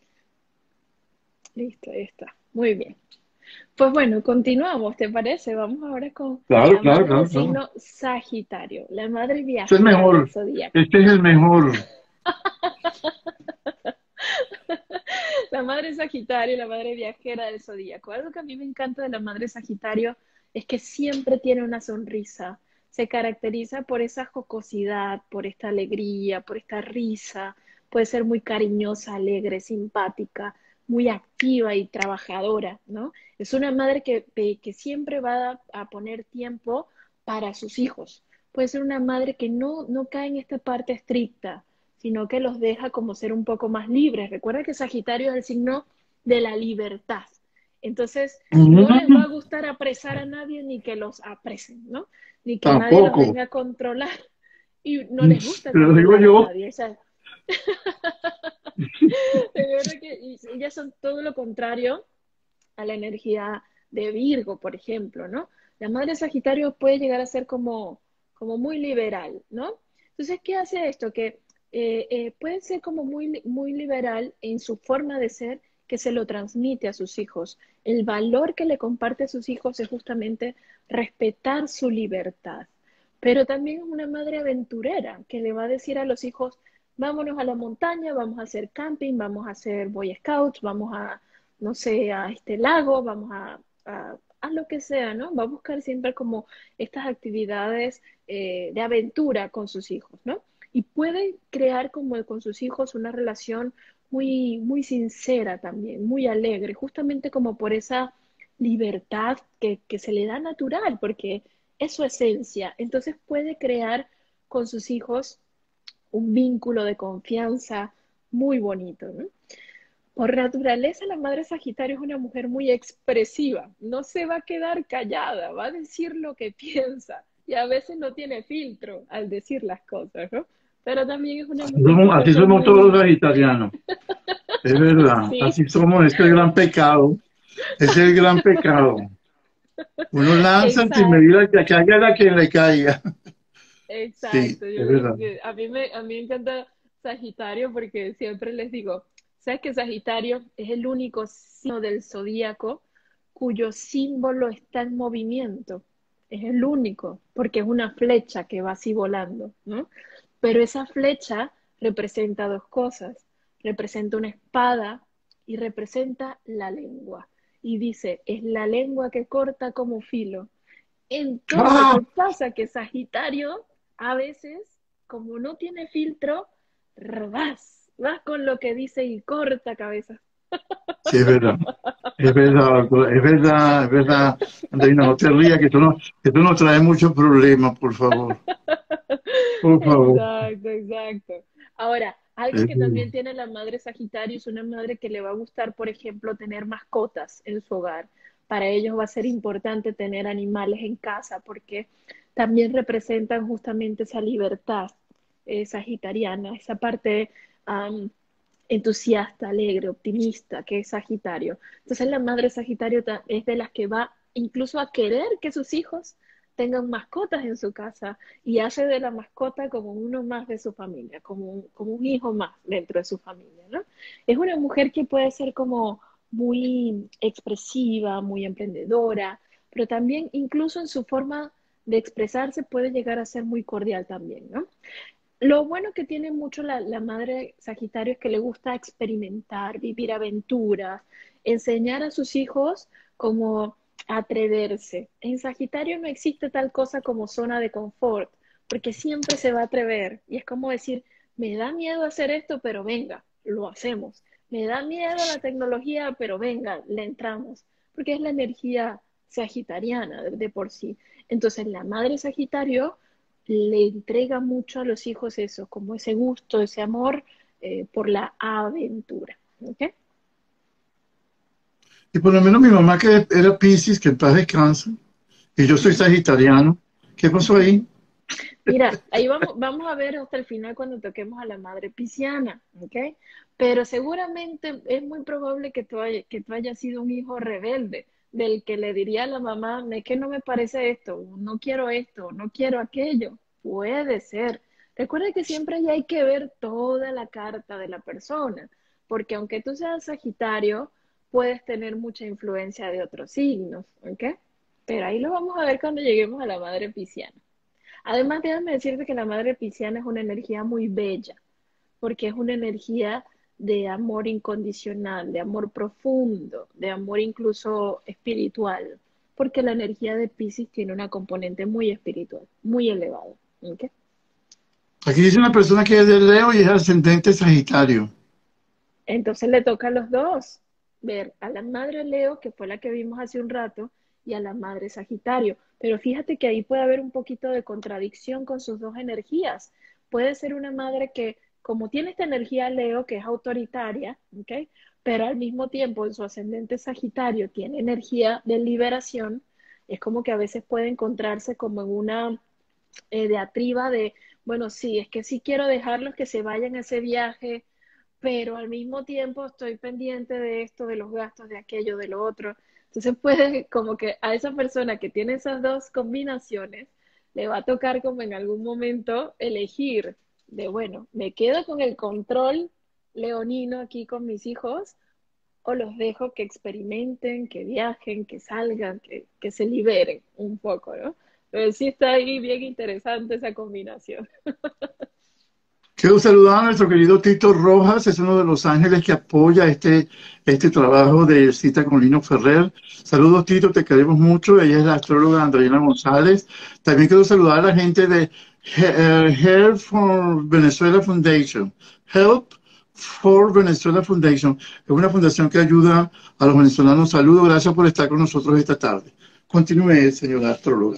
listo, ahí está. Muy bien. Pues bueno, continuamos, ¿te parece? Vamos ahora con Claro, la claro, madre del claro, claro. signo Sagitario, la madre Este es el viajera del mejor. zodíaco. Este es el mejor. La madre Sagitario, la madre viajera del zodíaco. Algo que a mí me encanta de la madre Sagitario es que siempre tiene una sonrisa. Se caracteriza por esa jocosidad, por esta alegría, por esta risa. Puede ser muy cariñosa, alegre, simpática, muy activa y trabajadora, ¿no? Es una madre que, que siempre va a, a poner tiempo para sus hijos. Puede ser una madre que no, no cae en esta parte estricta, sino que los deja como ser un poco más libres. Recuerda que Sagitario es el signo de la libertad. Entonces, no les va a Mm, gustar apresar a nadie ni que los apresen, ¿no? Ni que nadie los tampoco. venga a controlar y no Mm, les gusta Te lo digo controlar a yo. nadie. O sea, de verdad que ellas son todo lo contrario a la energía de Virgo, por ejemplo, ¿no? La madre Sagitario puede llegar a ser como, como muy liberal, ¿no? Entonces, ¿qué hace esto? Que eh, eh, puede ser como muy, muy liberal en su forma de ser, que se lo transmite a sus hijos. El valor que le comparte a sus hijos es justamente respetar su libertad. Pero también es una madre aventurera que le va a decir a los hijos, vámonos a la montaña, vamos a hacer camping, vamos a hacer Boy Scouts, vamos a, no sé, a este lago, vamos a, a, a lo que sea, ¿no? Va a buscar siempre como estas actividades eh, de aventura con sus hijos, ¿no? Y puede crear como con sus hijos una relación muy, muy sincera también, muy alegre, justamente como por esa libertad que, que se le da natural, porque es su esencia. Entonces puede crear con sus hijos un vínculo de confianza muy bonito, ¿no? Por naturaleza, la madre Sagitario es una mujer muy expresiva, no se va a quedar callada, va a decir lo que piensa y a veces no tiene filtro al decir las cosas, ¿no? Pero también es una Así mujer que somos, puede así ser somos todos los muy, vegetarianos. Es verdad. sí, Así somos. Este es el gran pecado. Ese es el gran pecado. Uno lanza sin exacto, medida que caiga a quien le caiga. Sí, exacto. Yo es le- verdad. yo- a mí me, a mí me encanta Sagitario porque siempre les digo, ¿sabes que Sagitario es el único signo del zodíaco cuyo símbolo está en movimiento? Es el único, porque es una flecha que va así volando, ¿no? Pero esa flecha representa dos cosas. Representa una espada y representa la lengua. Y dice, es la lengua que corta como filo. Entonces, ¡Ah! ¿qué pasa? Que Sagitario a veces, como no tiene filtro, vas, vas con lo que dice y corta cabezas. Sí, es verdad. Es verdad, doctora, es verdad, es verdad. Andreina, no te rías, que tú no, que tú no traes muchos problemas, por favor. Por favor. Exacto, exacto. Ahora, algo Es que verdad. también tiene la madre Sagitario es una madre que le va a gustar, por ejemplo, tener mascotas en su hogar. Para ellos va a ser importante tener animales en casa porque también representan justamente esa libertad eh, sagitariana, esa parte am, entusiasta, alegre, optimista, que es Sagitario. Entonces la madre Sagitario ta- es de las que va incluso a querer que sus hijos tengan mascotas en su casa y hace de la mascota como uno más de su familia, como un, como un hijo más dentro de su familia, ¿no? Es una mujer que puede ser como muy expresiva, muy emprendedora, pero también incluso en su forma de expresarse puede llegar a ser muy cordial también, ¿no? Lo bueno que tiene mucho la, la madre Sagitario es que le gusta experimentar, vivir aventuras, enseñar a sus hijos como atreverse. En Sagitario no existe tal cosa como zona de confort, porque siempre se va a atrever. Y es como decir, me da miedo hacer esto, pero venga, lo hacemos. Me da miedo la tecnología, pero venga, le entramos. Porque es la energía sagitariana de, de por sí. Entonces, la madre Sagitario le entrega mucho a los hijos eso, como ese gusto, ese amor eh, por la aventura. ¿Ok? Y por lo menos mi mamá, que era Piscis, que en paz descansa, y yo soy Ujú, sagitariano. ¿Qué pasó ujú. ahí? Mira, ahí vamos, vamos a ver hasta el final cuando toquemos a la madre pisciana, ¿ok? Pero seguramente es muy probable que tú, hay- que tú hayas sido un hijo rebelde, del que le diría a la mamá, es que no me parece esto, no quiero esto, no quiero aquello. Puede ser. Recuerda que siempre ahí hay que ver toda la carta de la persona, porque aunque tú seas Sagitario, puedes tener mucha influencia de otros signos, ¿ok? Pero ahí lo vamos a ver cuando lleguemos a la madre pisciana. Además, déjame decirte que la madre pisciana es una energía muy bella, porque es una energía de amor incondicional, de amor profundo, de amor incluso espiritual, porque la energía de Piscis tiene una componente muy espiritual, muy elevada. ¿Ok? Aquí dice una persona que es de Leo y es ascendente Sagitario. Entonces le toca a los dos ver a la madre Leo, que fue la que vimos hace un rato, y a la madre Sagitario. Pero fíjate que ahí puede haber un poquito de contradicción con sus dos energías. Puede ser una madre que, como tiene esta energía Leo, que es autoritaria, ¿ok? Pero al mismo tiempo en su ascendente Sagitario tiene energía de liberación, es como que a veces puede encontrarse como en una eh, diatriba de, bueno, sí, es que sí quiero dejarlos que se vayan a ese viaje, pero al mismo tiempo estoy pendiente de esto, de los gastos, de aquello, de lo otro. Entonces puede como que a esa persona que tiene esas dos combinaciones, le va a tocar como en algún momento elegir de, bueno, me quedo con el control leonino aquí con mis hijos o los dejo que experimenten, que viajen, que salgan, que, que se liberen un poco, ¿no? Pero sí está ahí bien interesante esa combinación. Quiero saludar a nuestro querido Tito Rojas, es uno de los ángeles que apoya este, este trabajo de Cita con Lino Ferrer. Saludos, Tito, te queremos mucho. Ella es la astróloga Andreina González. También quiero saludar a la gente de He- eh, Help for Venezuela Foundation. Help for Venezuela Foundation. Es una fundación que ayuda a los venezolanos. Saludos, gracias por estar con nosotros esta tarde. Continúe, señora astróloga.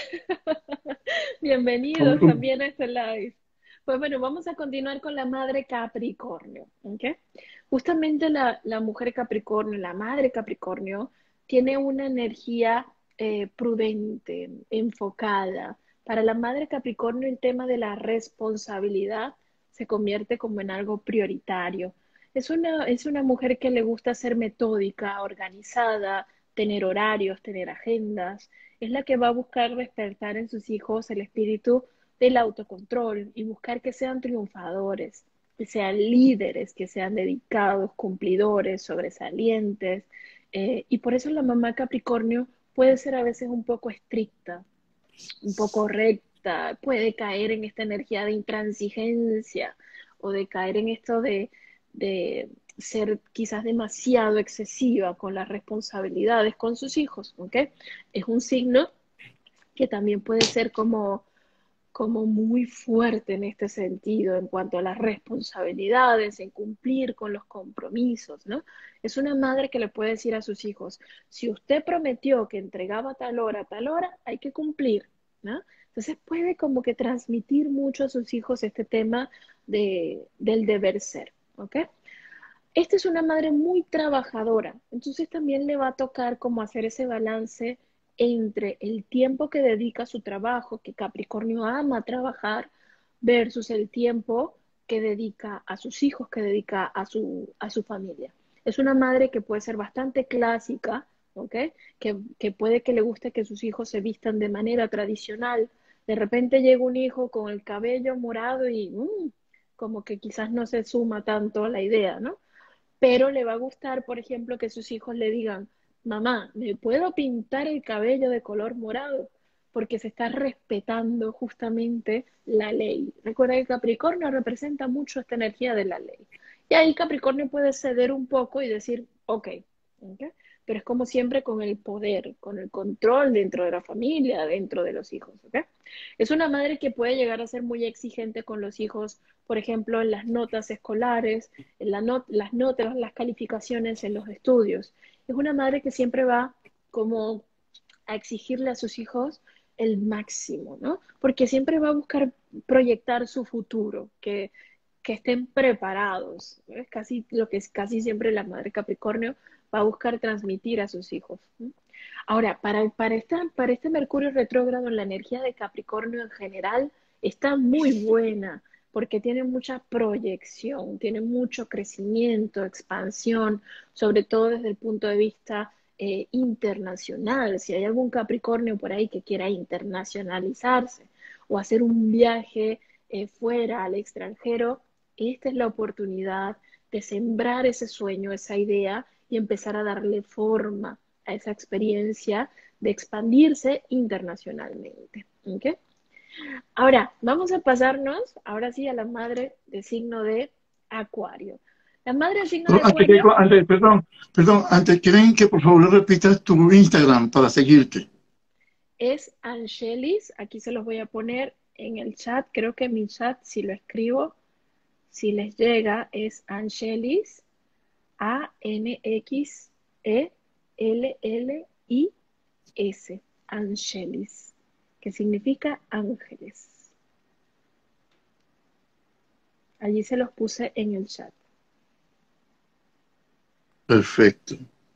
Bienvenidos también a este live. Pues bueno, vamos a continuar con la madre Capricornio, ¿ok? Justamente la, la mujer Capricornio, la madre Capricornio, tiene una energía eh, prudente, enfocada. Para la madre Capricornio el tema de la responsabilidad se convierte como en algo prioritario. Es una, es una mujer que le gusta ser metódica, organizada, tener horarios, tener agendas. Es la que va a buscar despertar en sus hijos el espíritu del autocontrol y buscar que sean triunfadores, que sean líderes, que sean dedicados, cumplidores, sobresalientes. Eh, y por eso la mamá Capricornio puede ser a veces un poco estricta, un poco recta, puede caer en esta energía de intransigencia o de caer en esto de, de ser quizás demasiado excesiva con las responsabilidades con sus hijos, ¿ok? Es un signo que también puede ser como como muy fuerte en este sentido, en cuanto a las responsabilidades, en cumplir con los compromisos, ¿no? Es una madre que le puede decir a sus hijos, si usted prometió que entregaba tal hora, tal hora, hay que cumplir, ¿no? Entonces puede como que transmitir mucho a sus hijos este tema de, del deber ser, ¿ok? Esta es una madre muy trabajadora, entonces también le va a tocar como hacer ese balance entre el tiempo que dedica a su trabajo, que Capricornio ama trabajar, versus el tiempo que dedica a sus hijos, que dedica a su, a su familia. Es una madre que puede ser bastante clásica, ¿ok? Que, que puede que le guste que sus hijos se vistan de manera tradicional. De repente llega un hijo con el cabello morado y mm, como que quizás no se suma tanto a la idea, ¿no? Pero le va a gustar, por ejemplo, que sus hijos le digan, mamá, ¿me puedo pintar el cabello de color morado? Porque se está respetando justamente la ley. Recuerda que Capricornio representa mucho esta energía de la ley. Y ahí Capricornio puede ceder un poco y decir, ok, ¿ok? Pero es como siempre con el poder, con el control dentro de la familia, dentro de los hijos, ¿ok? Es una madre que puede llegar a ser muy exigente con los hijos, por ejemplo, en las notas escolares, en la not las notas, las calificaciones en los estudios. Es una madre que siempre va como a exigirle a sus hijos el máximo, ¿no? Porque siempre va a buscar proyectar su futuro, que, que estén preparados. Es casi lo que es casi siempre la madre Capricornio va a buscar transmitir a sus hijos, ¿no? Ahora, para, para, esta, para este Mercurio retrógrado, la energía de Capricornio en general está muy buena, porque tiene mucha proyección, tiene mucho crecimiento, expansión, sobre todo desde el punto de vista eh, internacional. Si hay algún Capricornio por ahí que quiera internacionalizarse o hacer un viaje eh, fuera al extranjero, esta es la oportunidad de sembrar ese sueño, esa idea y empezar a darle forma a esa experiencia de expandirse internacionalmente. ¿Okay? Ahora, vamos a pasarnos, ahora sí, a la madre de signo de Acuario. La madre de signo de Pero antes, que- Acuario antes, perdón, perdón, antes, ¿quieren que por favor le repitas tu Instagram para seguirte? es Angelis, aquí se los voy a poner en el chat, creo que mi chat, si lo escribo, si les llega, es Angelis, A N X E L L I S, Angelis, que significa ángeles. Allí se los puse en el chat. Perfecto.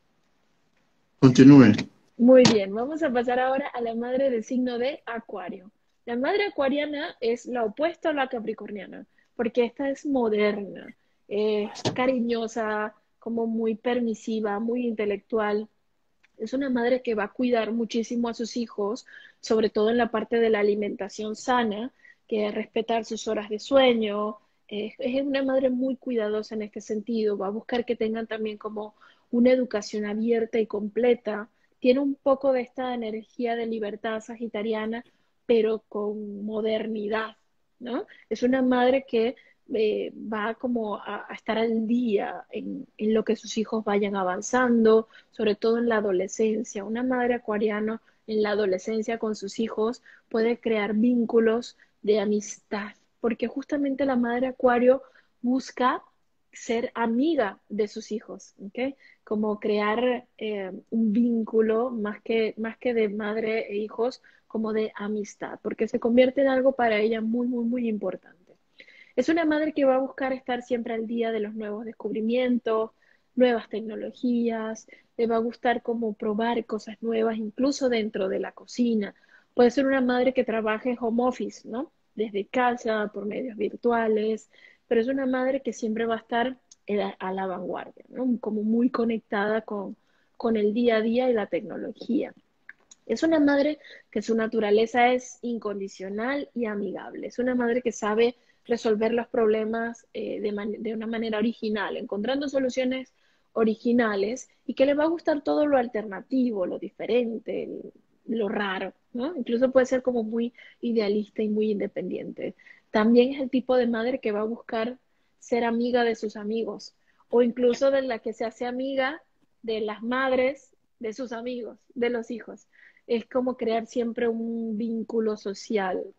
Continúe. Muy bien, vamos a pasar ahora a la madre del signo de Acuario. La madre acuariana es la opuesta a la capricorniana, porque esta es moderna, es cariñosa, como muy permisiva, muy intelectual. Es una madre que va a cuidar muchísimo a sus hijos, sobre todo en la parte de la alimentación sana, que es respetar sus horas de sueño. Eh, es una madre muy cuidadosa en este sentido. Va a buscar que tengan también como una educación abierta y completa. Tiene un poco de esta energía de libertad sagitariana, pero con modernidad, ¿no? Es una madre que eh, va como a, a, estar al día en, en lo que sus hijos vayan avanzando, sobre todo en la adolescencia. Una madre acuariana en la adolescencia con sus hijos puede crear vínculos de amistad, porque justamente la madre acuario busca ser amiga de sus hijos, ¿ok? Como crear eh, un vínculo más que, más que de madre e hijos, como de amistad, porque se convierte en algo para ella muy, muy, muy importante. Es una madre que va a buscar estar siempre al día de los nuevos descubrimientos, nuevas tecnologías, le va a gustar como probar cosas nuevas, incluso dentro de la cocina. Puede ser una madre que trabaje home office, ¿no? Desde casa, por medios virtuales, pero es una madre que siempre va a estar a la vanguardia, ¿no? Como muy conectada con, con el día a día y la tecnología. Es una madre que su naturaleza es incondicional y amigable. Es una madre que sabe resolver los problemas eh, de, man de una manera original, encontrando soluciones originales y que le va a gustar todo lo alternativo, lo diferente, el, lo raro, ¿no? Incluso puede ser como muy idealista y muy independiente. También es el tipo de madre que va a buscar ser amiga de sus amigos o incluso de la que se hace amiga de las madres de sus amigos, de los hijos. Es como crear siempre un vínculo social con,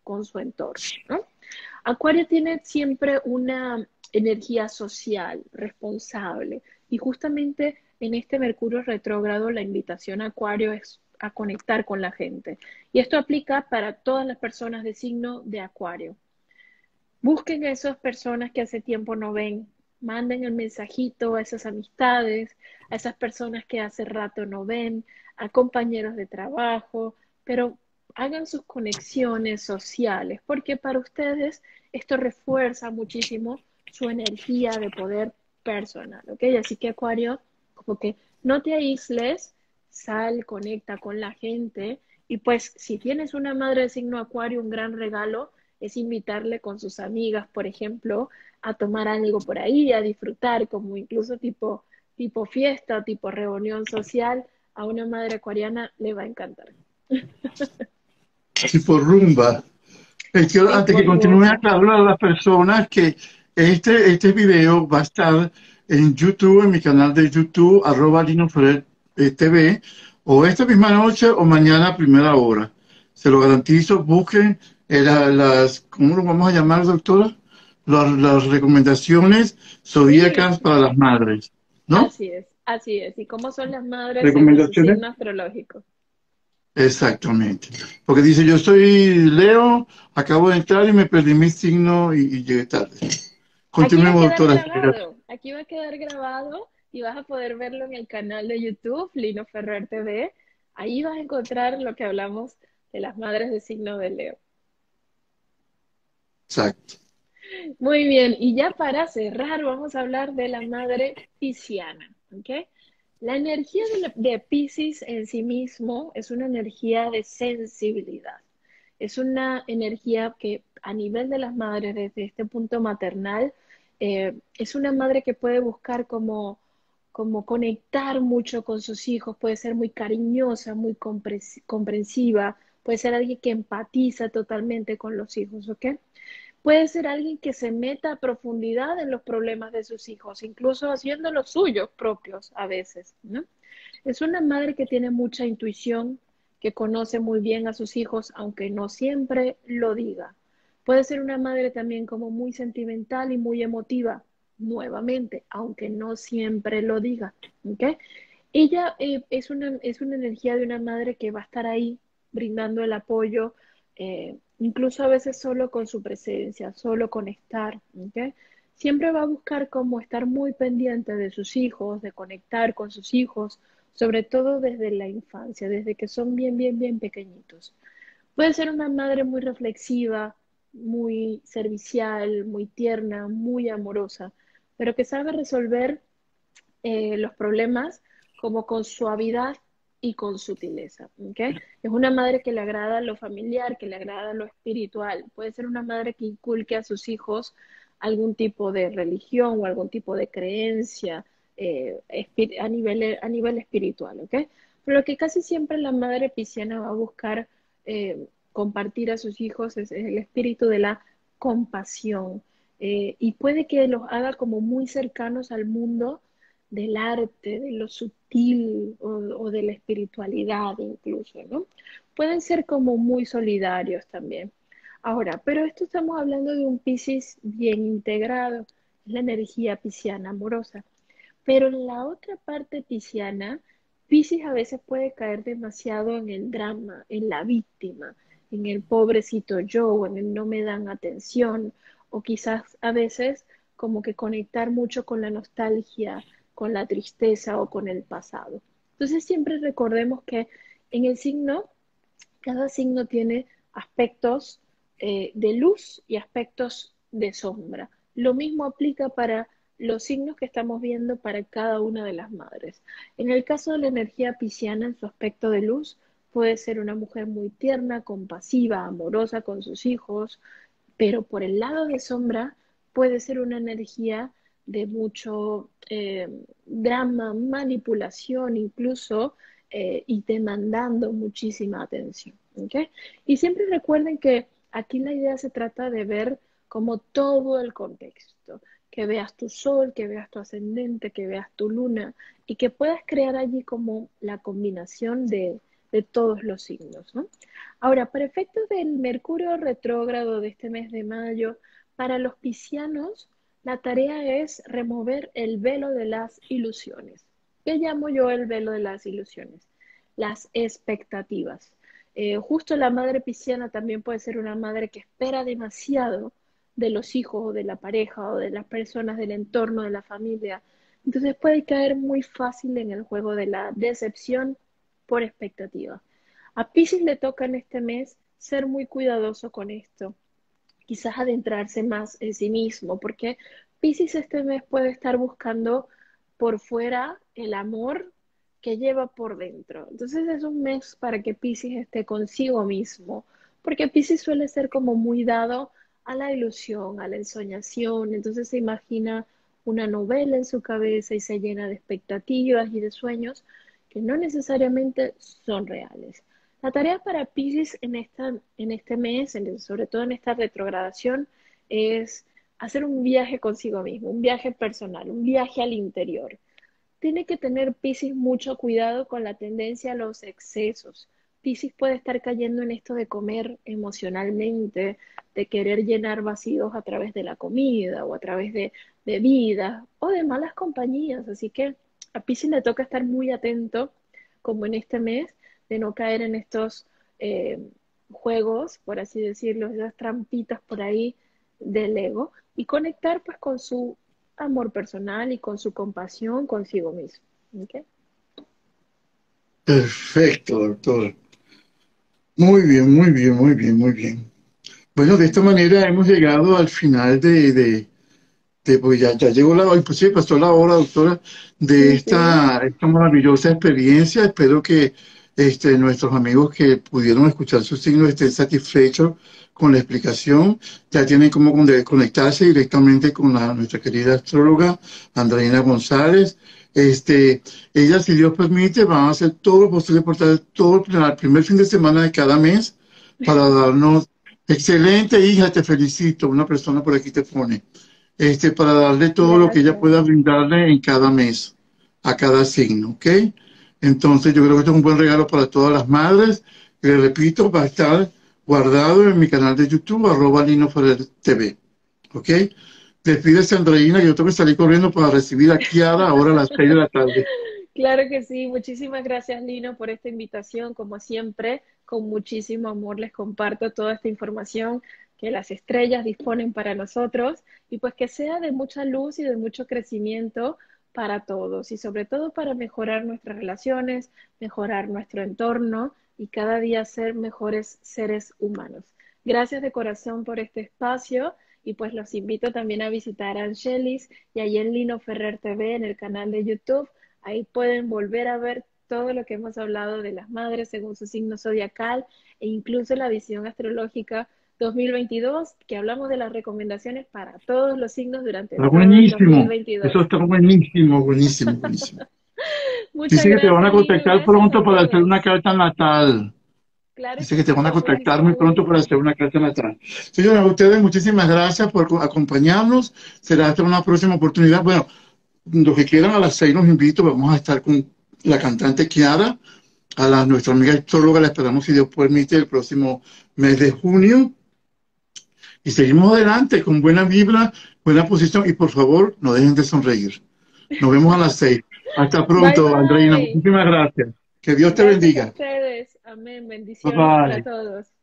con su entorno, ¿no? Acuario tiene siempre una energía social, responsable, y justamente en este Mercurio retrógrado la invitación a Acuario es a conectar con la gente. Y esto aplica para todas las personas de signo de Acuario. Busquen a esas personas que hace tiempo no ven, manden el mensajito a esas amistades, a esas personas que hace rato no ven, a compañeros de trabajo, pero hagan sus conexiones sociales, porque para ustedes esto refuerza muchísimo su energía de poder personal, ¿ok? Así que Acuario, como que no te aísles, sal, conecta con la gente, y pues si tienes una madre de signo Acuario, un gran regalo es invitarle con sus amigas, por ejemplo, a tomar algo por ahí, a disfrutar, como incluso tipo, tipo fiesta, tipo reunión social, a una madre acuariana le va a encantar. Tipo rumba. Eh, quiero, antes Tipo que continúe, rumba. aclarar a las personas que este, este video va a estar en YouTube, en mi canal de YouTube, arroba Lino Ferrer eh, T V, o esta misma noche o mañana a primera hora. Se lo garantizo, busquen eh, la- las, ¿cómo lo vamos a llamar, doctora? Las, las recomendaciones Sí, zodíacas para las madres, ¿no? así es, así es. ¿Y cómo son las madres según su Recomendaciones. signo astrológico? Exactamente. Porque dice, yo soy Leo, acabo de entrar y me perdí mi signo y, y llegué tarde. Aquí va a Continuemos, quedar doctora. Gracias. grabado, aquí va a quedar grabado y vas a poder verlo en el canal de YouTube, Lino Ferrer T V. Ahí vas a encontrar lo que hablamos de las madres de signo de Leo. Exacto. Muy bien, y ya para cerrar vamos a hablar de la madre pisciana, ¿ok? La energía de, la- de Piscis en sí mismo es una energía de sensibilidad, es una energía que a nivel de las madres, desde este punto maternal, eh, es una madre que puede buscar como, como conectar mucho con sus hijos, puede ser muy cariñosa, muy compres- comprensiva, puede ser alguien que empatiza totalmente con los hijos, ¿ok? Puede ser alguien que se meta a profundidad en los problemas de sus hijos, incluso haciendo los suyos propios a veces, ¿no? Es una madre que tiene mucha intuición, que conoce muy bien a sus hijos, aunque no siempre lo diga. Puede ser una madre también como muy sentimental y muy emotiva, nuevamente, aunque no siempre lo diga, ¿ok? Ella eh, es una, es una energía de una madre que va a estar ahí brindando el apoyo, eh, incluso a veces solo con su presencia, solo con estar, ¿ok? Siempre va a buscar cómo estar muy pendiente de sus hijos, de conectar con sus hijos, sobre todo desde la infancia, desde que son bien, bien, bien pequeñitos. Puede ser una madre muy reflexiva, muy servicial, muy tierna, muy amorosa, pero que sabe resolver eh, los problemas como con suavidad y con sutileza, ¿ok? Es una madre que le agrada lo familiar, que le agrada lo espiritual. Puede ser una madre que inculque a sus hijos algún tipo de religión o algún tipo de creencia eh, a nivel, a nivel espiritual, ¿ok? Pero lo que casi siempre la madre pisciana va a buscar eh, compartir a sus hijos es, es el espíritu de la compasión, eh, y puede que los haga como muy cercanos al mundo del arte, de lo sutil o, o de la espiritualidad incluso, ¿no? Pueden ser como muy solidarios también. Ahora, pero esto estamos hablando de un Piscis bien integrado, es la energía pisciana amorosa. Pero en la otra parte pisciana, Piscis a veces puede caer demasiado en el drama, en la víctima, en el pobrecito yo, o en el no me dan atención, o quizás a veces como que conectar mucho con la nostalgia, con la tristeza o con el pasado. Entonces siempre recordemos que en el signo, cada signo tiene aspectos eh, de luz y aspectos de sombra. Lo mismo aplica para los signos que estamos viendo para cada una de las madres. En el caso de la energía pisciana, en su aspecto de luz, puede ser una mujer muy tierna, compasiva, amorosa con sus hijos, pero por el lado de sombra puede ser una energía de mucho eh, drama, manipulación incluso, eh, y demandando muchísima atención. ¿Okay? Y siempre recuerden que aquí la idea se trata de ver como todo el contexto, que veas tu sol, que veas tu ascendente, que veas tu luna y que puedas crear allí como la combinación de, de todos los signos, ¿no? Ahora, para efectos del Mercurio retrógrado de este mes de mayo, para los piscianos, la tarea es remover el velo de las ilusiones. ¿Qué llamo yo el velo de las ilusiones? Las expectativas. Eh, justo la madre pisciana también puede ser una madre que espera demasiado de los hijos o de la pareja o de las personas del entorno, de la familia. Entonces puede caer muy fácil en el juego de la decepción por expectativa. A Piscis le toca en este mes ser muy cuidadoso con esto, quizás adentrarse más en sí mismo, porque Piscis este mes puede estar buscando por fuera el amor que lleva por dentro. Entonces es un mes para que Piscis esté consigo mismo, porque Piscis suele ser como muy dado a la ilusión, a la ensoñación, entonces se imagina una novela en su cabeza y se llena de expectativas y de sueños que no necesariamente son reales. La tarea para Piscis en, esta, en este mes, en, sobre todo en esta retrogradación, es hacer un viaje consigo mismo, un viaje personal, un viaje al interior. Tiene que tener Piscis mucho cuidado con la tendencia a los excesos. Piscis puede estar cayendo en esto de comer emocionalmente, de querer llenar vacíos a través de la comida o a través de bebidas o de malas compañías. Así que a Piscis le toca estar muy atento, como en este mes, de no caer en estos eh, juegos, por así decirlo, esas trampitas por ahí del ego y conectar pues con su amor personal y con su compasión consigo mismo. ¿Okay? Perfecto, doctor. Muy bien, muy bien, muy bien, muy bien. Bueno, de esta manera hemos llegado al final de, de, de pues ya, ya llegó la, inclusive pasó la hora, doctora, de Sí, sí. esta, esta maravillosa experiencia. Espero que este, nuestros amigos que pudieron escuchar sus signos estén satisfechos con la explicación. Ya tienen cómo con- conectarse directamente con la, nuestra querida astróloga Andreina González. Este, ella, si Dios permite, va a hacer todo lo posible por traer todo el primer fin de semana de cada mes para darnos. Excelente, hija, te felicito. Una persona por aquí te pone. Este, para darle todo lo que ella Gracias. pueda brindarle en cada mes, a cada signo, ¿ok? Entonces, yo creo que esto es un buen regalo para todas las madres. Y le repito, va a estar guardado en mi canal de YouTube, arroba Lino Ferrer T V, ¿ok? Despídese, Andreina, que yo tengo que salir corriendo para recibir a Kiara ahora a las seis de la tarde. Claro que sí. Muchísimas gracias, Lino, por esta invitación. Como siempre, con muchísimo amor les comparto toda esta información que las estrellas disponen para nosotros y pues que sea de mucha luz y de mucho crecimiento para todos y sobre todo para mejorar nuestras relaciones, mejorar nuestro entorno y cada día ser mejores seres humanos. Gracias de corazón por este espacio y pues los invito también a visitar a Angelis y a en Lino Ferrer T V en el canal de YouTube. Ahí pueden volver a ver todo lo que hemos hablado de las madres según su signo zodiacal e incluso la visión astrológica dos mil veintidós, que hablamos de las recomendaciones para todos los signos durante Está todo el buenísimo. Eso dos mil veintidós. está buenísimo, buenísimo, buenísimo. Muchas Dice que te van a gracias, Lino. contactar Gracias a pronto para hacer una todos. carta natal. Claro Dice que que te sí, van a con contactar muchísimo muy pronto para hacer gusto. una carta natal. Señora, a ustedes muchísimas gracias por co- acompañarnos. Será hasta una próxima oportunidad. Bueno, los que quieran a las seis los invito. Vamos a estar con la cantante Kiara. A la, nuestra amiga astróloga la esperamos, si Dios permite, el próximo mes de junio. Y seguimos adelante con buena vibra, buena posición. Y por favor, no dejen de sonreír. Nos vemos a las seis. Hasta Bye, pronto, Andreina. bye. Muchísimas gracias. Que Dios te Gracias a bendiga. ustedes. Amén. Bye Bendiciones para bye. todos.